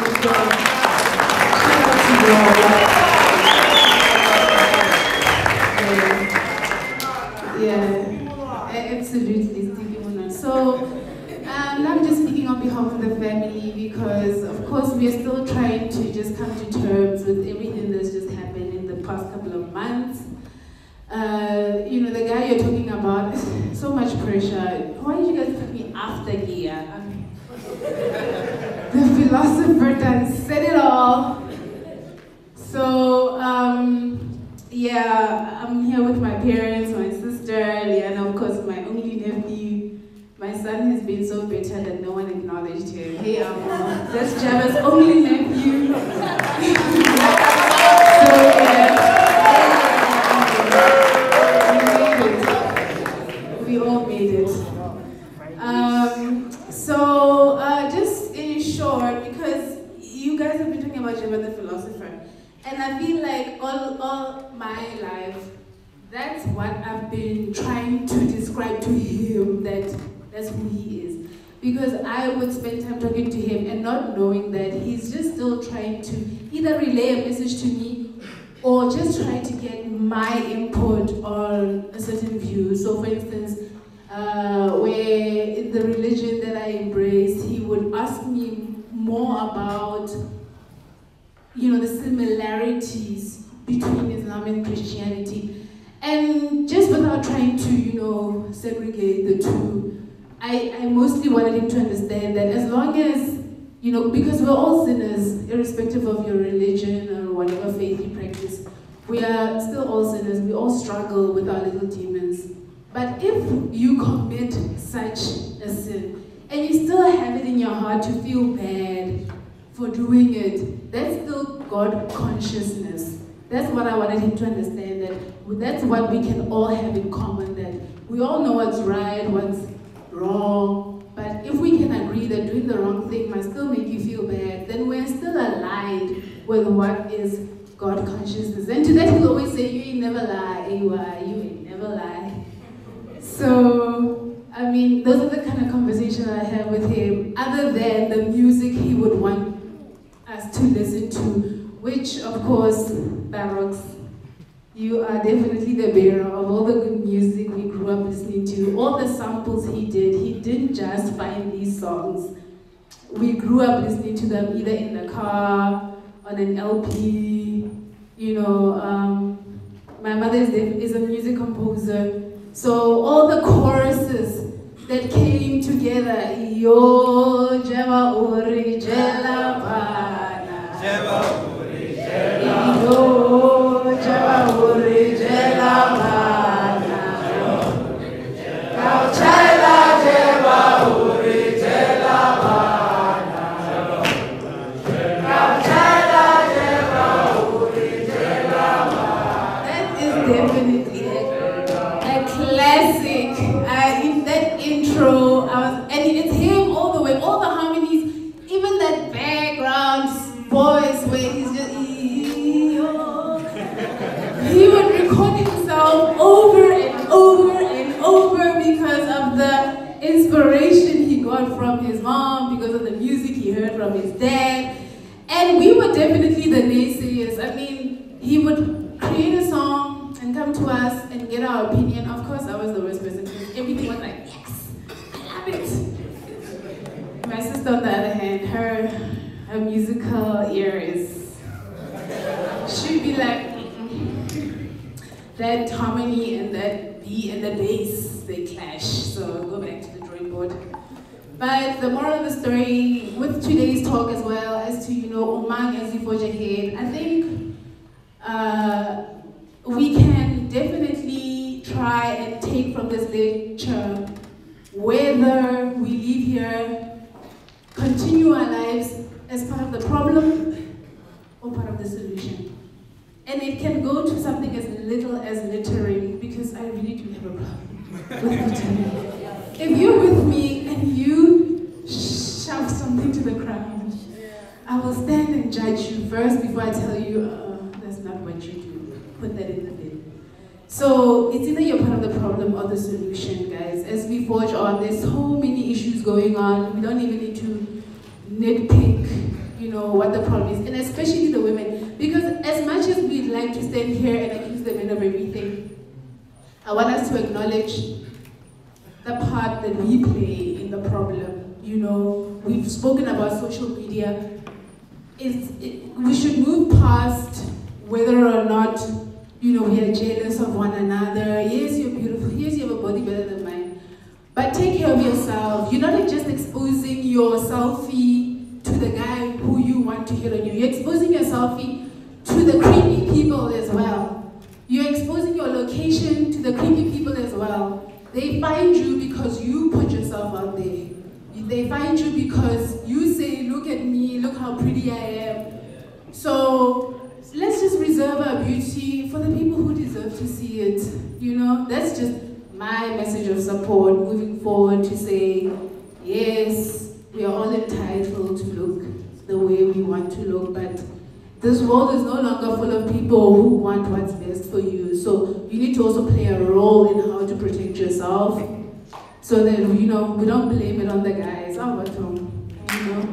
absolutely, Sticky Mona. So, I'm just speaking on behalf of the family because, of course, we are still trying to just come to terms with everything that's just happened in the past couple of months. You know, the guy you're talking about, so much pressure. Why did you guys put me after Gia? The philosopher done said it all. So, yeah, I'm here here with my parents, my sister, Liana, of course, my only nephew. My son has been so bitter that no one acknowledged him. Hey, that's Java's only nephew. So, yeah, we all made it. Just in short, because you guys have been talking about Java the philosopher, and I feel like all my life, that's what I've been trying to describe to him, that's who he is. Because I would spend time talking to him and not knowing that he's just still trying to either relay a message to me or just try to get my input on a certain view. So for instance, where in the religion that I embrace, he would ask me more about, the similarities between Islam and Christianity. And just without trying to, segregate the two, I mostly wanted him to understand that as long as, because we're all sinners, irrespective of your religion or whatever faith you practice, we are still all sinners, we all struggle with our little demons. But if you commit such a sin, and you still have it in your heart to feel bad for doing it, that's still God consciousness. That's what I wanted him to understand, that that's what we can all have in common, that we all know what's right, what's wrong, but if we can agree that doing the wrong thing might still make you feel bad, then we're still aligned with what is God consciousness. And to that he'll always say, you ain't never lie, you ain't never lie. So, I mean, those are the kind of conversations I have with him, other than the music he would want us to listen to, which, of course, Barox, you are definitely the bearer of all the good music we grew up listening to, all the samples he did. He didn't just find these songs. We grew up listening to them either in the car, on an LP, my mother is a music composer. So all the choruses that came together, Yo Jeva Uri Jela Bana, Jeva Uri Jela, Yo Jeva Uri Jela Bana, Kauchela Jeva Uri Jela Bana, Kauchela Jeva Uri Jela Bana. That is definitely a classic. In that intro, and it's him all the way, all the harmonies, even that background voice where he's just, he would record himself over and over and over because of the inspiration he got from his mom, because of the music he heard from his dad. And we were definitely the naysayers. I mean, he would create a song and come to us and get our opinion. Of course, I was the worst person because everything was like, yes, I love it. My sister, on the other hand, her musical ear is, she'd be like, that harmony and that beat and the bass, they clash. So go back to the drawing board. But the moral of the story, with today's talk as well, as to, mang as you forge ahead, I think we can definitely try and take from this lecture, whether we live here, continue our lives as part of the problem or part of the solution. And it can go to something as little as littering, because I really do have a problem with littering. If you're with me and you shove something to the ground, I will stand and judge you first before I tell you, that's not what you do. Put that in the bin. So it's either you're part of the problem or the solution, guys. As we forge on, there's so many issues going on. We don't even need to nitpick, what the problem is, and especially the women. Because as much as we'd like to stand here and accuse the men of everything, I want us to acknowledge the part that we play in the problem. We've spoken about social media. We should move past whether or not, we are jealous of one another. Yes, you're beautiful. Yes, you have a body better than mine. But take care of yourself. You're not just exposing your selfie to the guy who you want to hit on you. You're exposing your selfie to the creepy people as well. You're exposing your location well. They find you because you put yourself out there. They find you because you say, look at me, look how pretty I am. So let's just reserve our beauty for the people who deserve to see it. You know, that's just my message of support moving forward, to say, yes, we are all entitled to look the way we want to look, but this world is no longer full of people who want what's best for you. So you need to also play a role in how to protect yourself, so that, you know, we don't blame it on the guys. Oh, what's wrong? You know?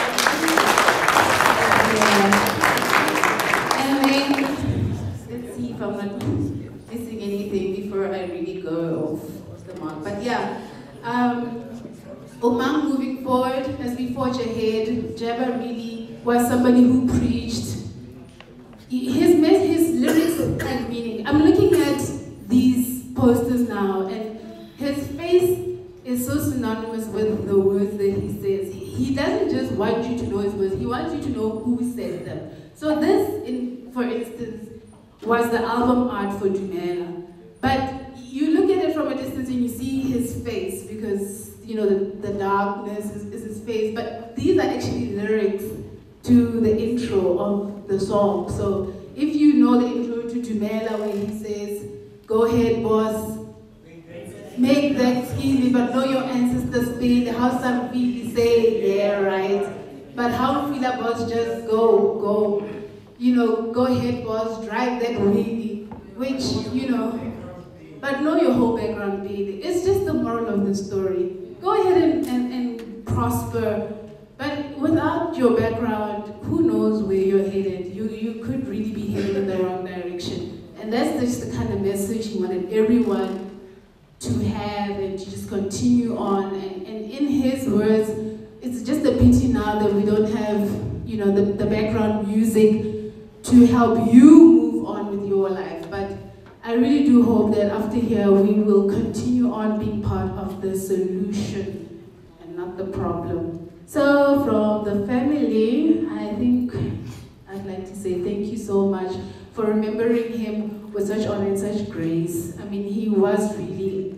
Yeah. And then, let's see if I'm not missing anything before I really go off the mark. But yeah, Mang, moving forward, as we forge ahead, Jabba really was somebody who preached. His lyrics had meaning. I'm looking at these posters now, and his face is so synonymous with the words that he says. He doesn't just want you to know his words, he wants you to know who says them. So this, for instance, was the album art for Dumela. But you look at it from a distance and you see his face, because, you know, the darkness is his face. But these are actually lyrics to the intro of the song. So if you know the intro to Dumela, where he says, go ahead, boss, make that skinny, but know your ancestors feel, how some feel, say, yeah, right. But how feel boss, just go. You know, go ahead, boss, drive that wheelie, which, you know, but know your whole background, baby. It's just the moral of the story. Go ahead and prosper. But without your background, who knows where you're headed? You could really be headed in the wrong direction. And that's just the kind of message he wanted everyone to have, and to just continue on. And in his words, it's just a pity now that we don't have, you know, the background music to help you move on with your life. But I really do hope that after here, we will continue on being part of the solution and not the problem. So from the family, I think I'd like to say thank you so much for remembering him with such honor and such grace. I mean, he was really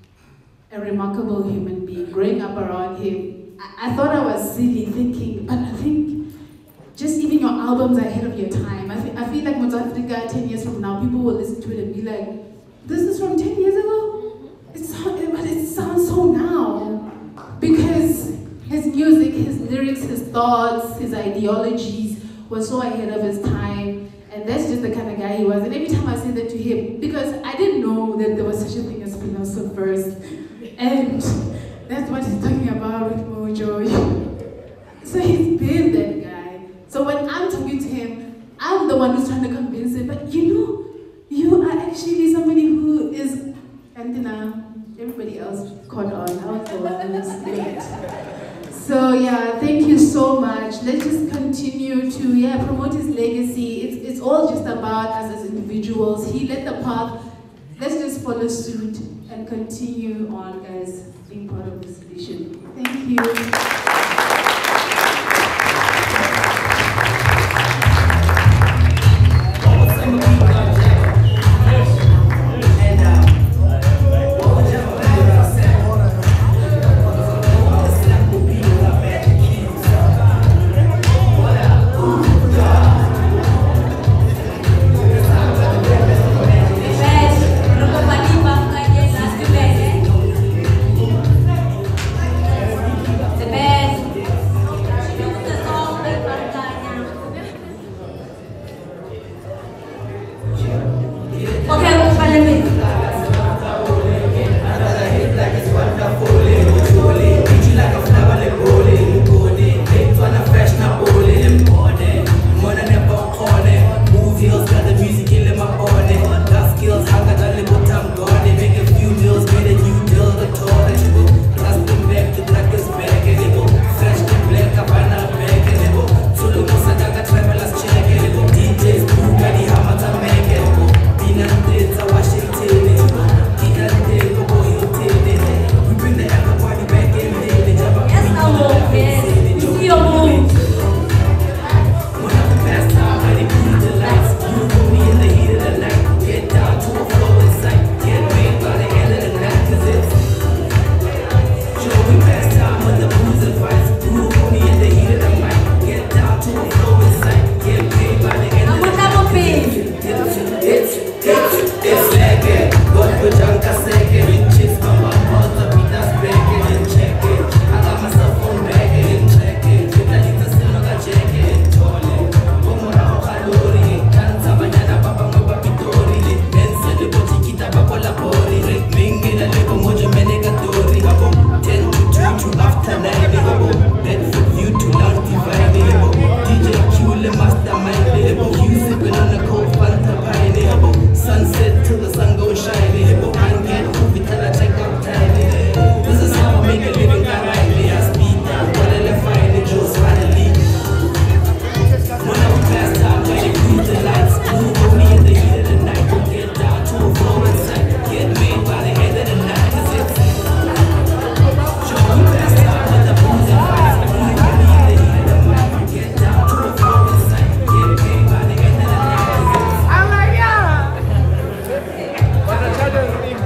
a remarkable human being. Growing up around him, I thought I was silly thinking, but I think just even your albums are ahead of your time. I feel like South Africa 10 years from now, people will listen to it and be like, this is from 10 years ago? But it sounds so now. Because his music, his lyrics, his thoughts, his ideologies were so ahead of his time. And that's just the kind of guy he was. And every time I say that to him, because I didn't know that there was such a thing as philosophers. And that's what he's talking about with Mojo. So he's been that guy. So when I'm talking to him, I'm the one who's trying to convince him, but you know, you are actually somebody who is, and then everybody else caught on. I was the one who's late. So yeah, thank you so much. Let's just continue to promote his legacy. It's all just about us as individuals. He led the path. Let's just follow suit and continue on, guys, being part of this solution. Thank you. The best.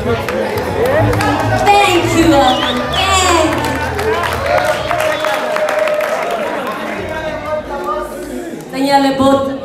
Thank you, Thank you.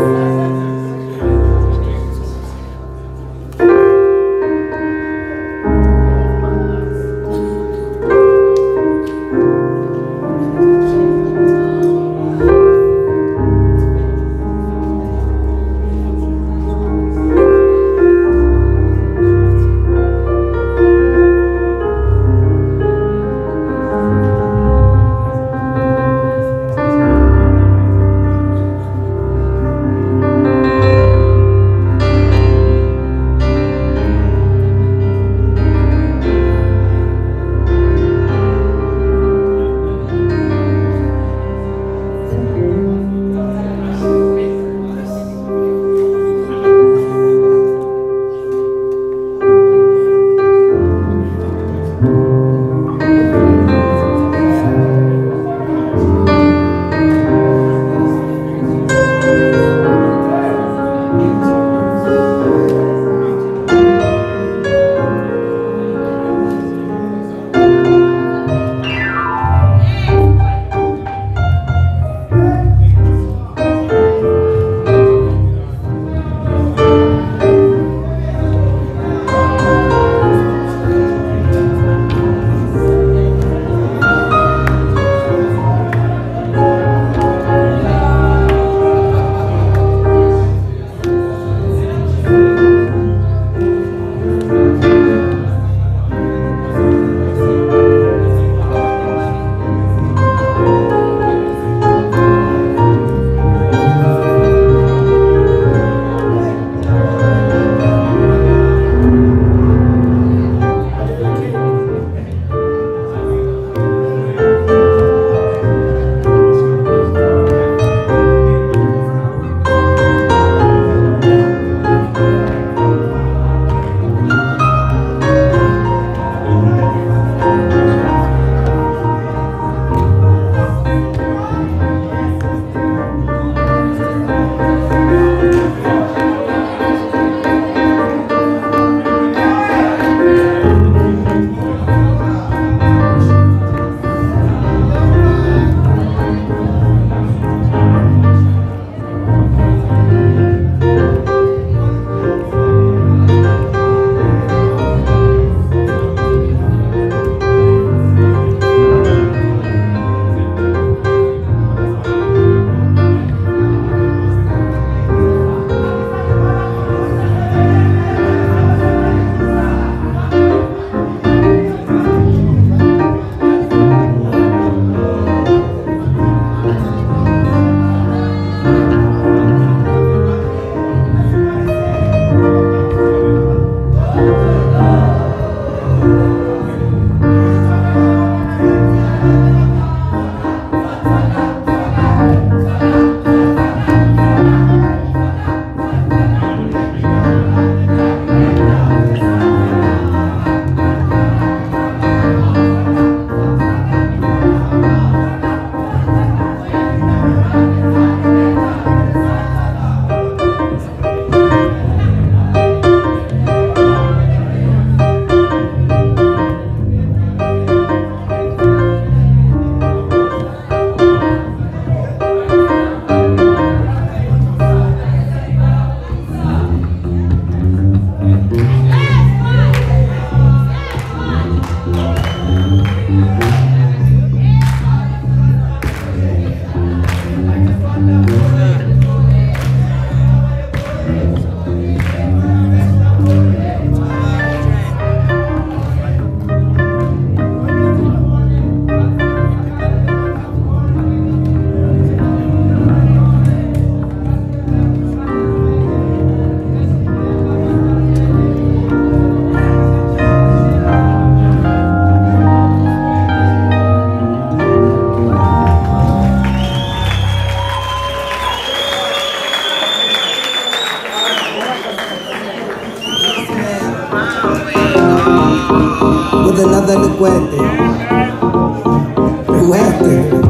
delincuente. Juguete.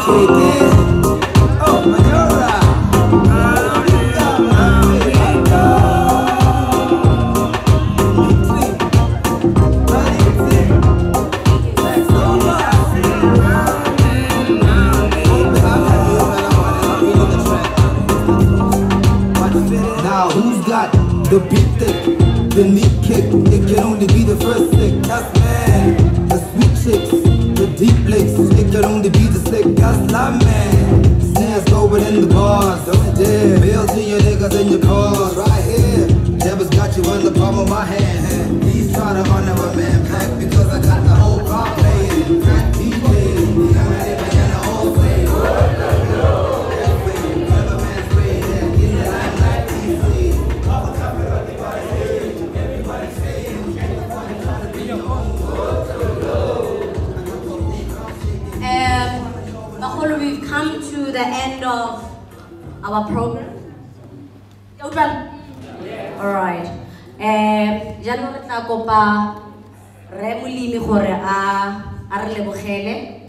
The beat thick, the knee kick, it can only be the first stick. That's man. The sweet chicks, the deep licks, it can only be the slick. That's love man. Snares going in the bars, don't you dare. Bills to your niggas in your cars, right here. Devil's got you in the palm of my hand. He's trying to honor a man back because I got the whole crowd playing. Track DJ, the and the whole thing. We've come to the end of our program. Alright. Jaanong re tla kopa re molimi gore a re lebogele.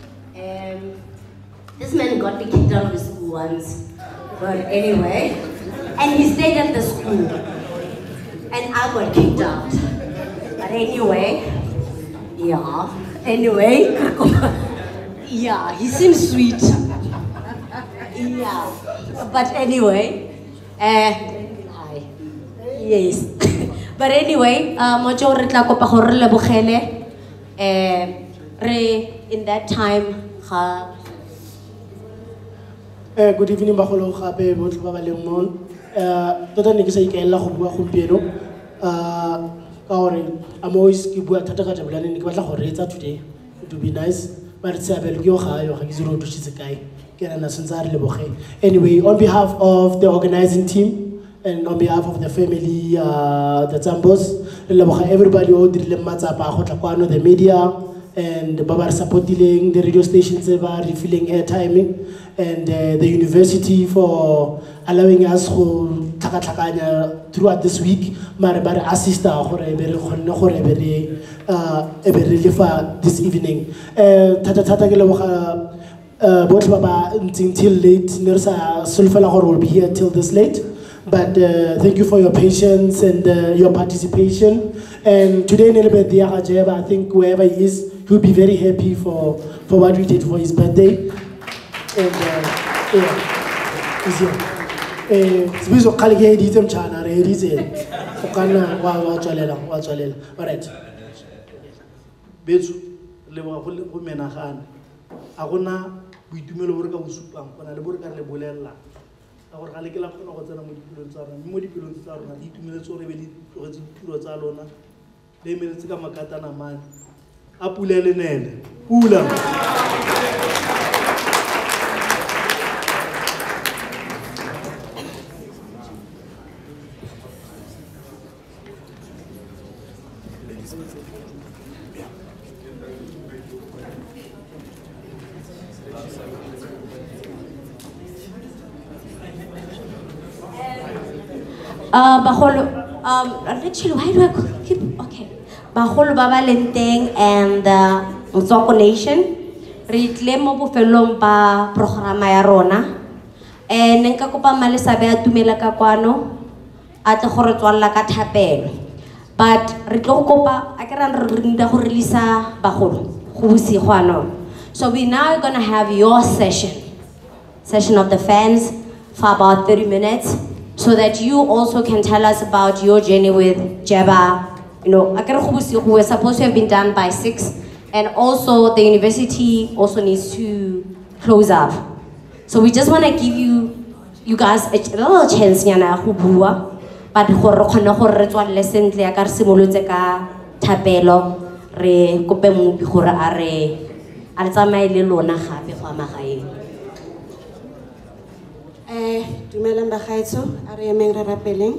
This man got me kicked out of the school once. But anyway, and he stayed at the school. And I got kicked out. But anyway, yeah. Anyway, yeah, he seems sweet. Yeah, but anyway, hi. Yes. But anyway, mojo re tla kopa gore le bogele. Re in that time ga. Good evening, bagolo gape botlhe ba ba leng mo. Tota ne ke sa ikaela go bua gompieno. Ka gore I'm always ke bua thata ka jabolane ne ke batla go reetsa today. It would be nice. Anyway, on behalf of the organizing team and on behalf of the family, the Zambos, everybody who did the media and Babar supporting the radio stations, refilling airtime, and the university for allowing us to throughout this week, Maribara assist this evening. Until late, Nursa Sulfala will be here till this late. But thank you for your patience and your participation. And today, I think wherever he is, he'll be very happy for what we did for his birthday. And yeah, he's here. All right. Betso le ba go menagana a gona boitumelo bo re ka bo supang bona le bo re ka le bolella ka gore ga le ke la kgona go tsena mo dipelong tsa rona mo dipelong tsa rona di itumeletse gore be di tlogetse ditiro tsa lona le emeletse ka makatana mane a pula le nene pula. Actually, why do I keep okay? Baholo Baba Lenteng and Mzoko Nation, re mo bofelong ba programa ya rona. Nka kopa malesabe a tumela ka kwano a tle gore tswalla ka thapelo. But re tlo kopa a ke ra re nda go releasa bagolo go busigo ano. So we now going to have your session of the fans for about 30 minutes. So that you also can tell us about your journey with Jeba. You know, we're supposed to have been done by 6, and also the university also needs to close up. So we just want to give you guys a little chance, but lesson tapelo re kope mo bi gore a re tsamaye le lona gape go amagaeng. Dumelang bagaetso a re emeng re rapeleng.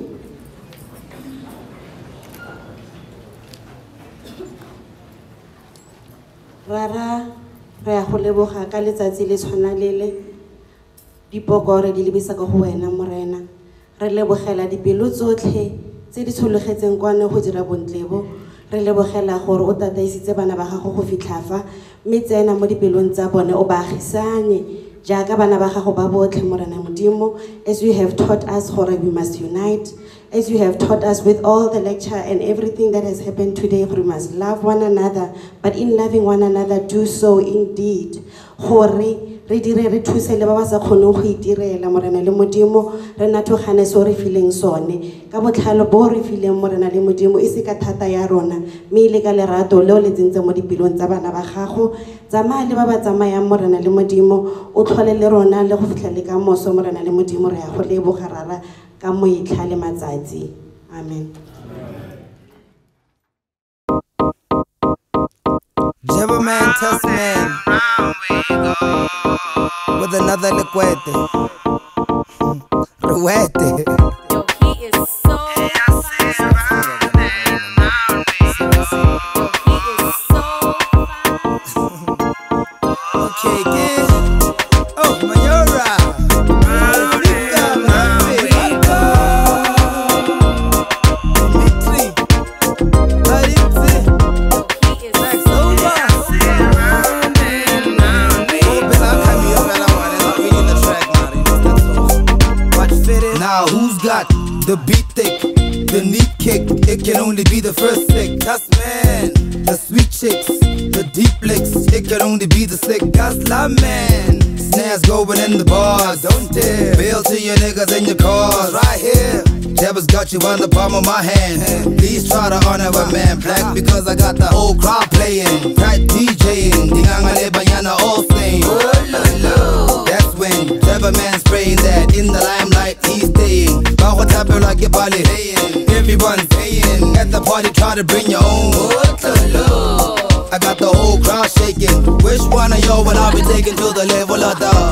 Rara re a go leboga ka letsatsi le tshwana le dipoko re di lebisa ka go wena morena. Re lebogela dipelo tsotlhe tse di tshologetseng kwane go dira bontlebo re lebogela gore o tataisitse bana ba gago go fitlha fa mme tsena mo dipelong tsa bone o baagisane jaaka bana ba gago ba botlhe Morena Modimo, as you have taught us gore we must unite, as you have taught us with all the lecture and everything that has happened today, we must love one another, but in loving one another do so indeed gore re dire re thuse le ba ba sa kgoneng go itirela Morena le Modimo, re nathogane so re fileng sone ka botlhalo bo re fileng Morena le Modimo, e se ka thata ya rona mme le ka lerato leo le tsentse mo dipelong tsa bana ba gago. Tsamaya le ba ba tsamayang Morena le Modimo, o tlhole le rona le go fitlha le ka moso Morena le Modimo, re ya go leboga rara ka moitlha le matsatsi. Amen. Jabba man, test man, with another liquete. Ruete. Yo, he is so Okay, good. Oh, Mayora. Now who's got the beat thick, the neat kick? It can only be the first sick. That's man. The sweet chicks, the deep licks. It can only be the slick. That's la man. Snares going in the bars, don't dare. Bail to your niggas and your cars, right here. Jabba's got you on the palm of my hand. Please try to honor a man. Black because I got the whole crowd playing. Tight DJing, Dingangale Bayana all sing. That's when Jabba man spraying that. In the limelight he's staying. Bow what happen like your body paying. Everyone's paying. At the party try to bring your own. I got the whole crowd shaking. Which one of y'all will I be taking to the level of the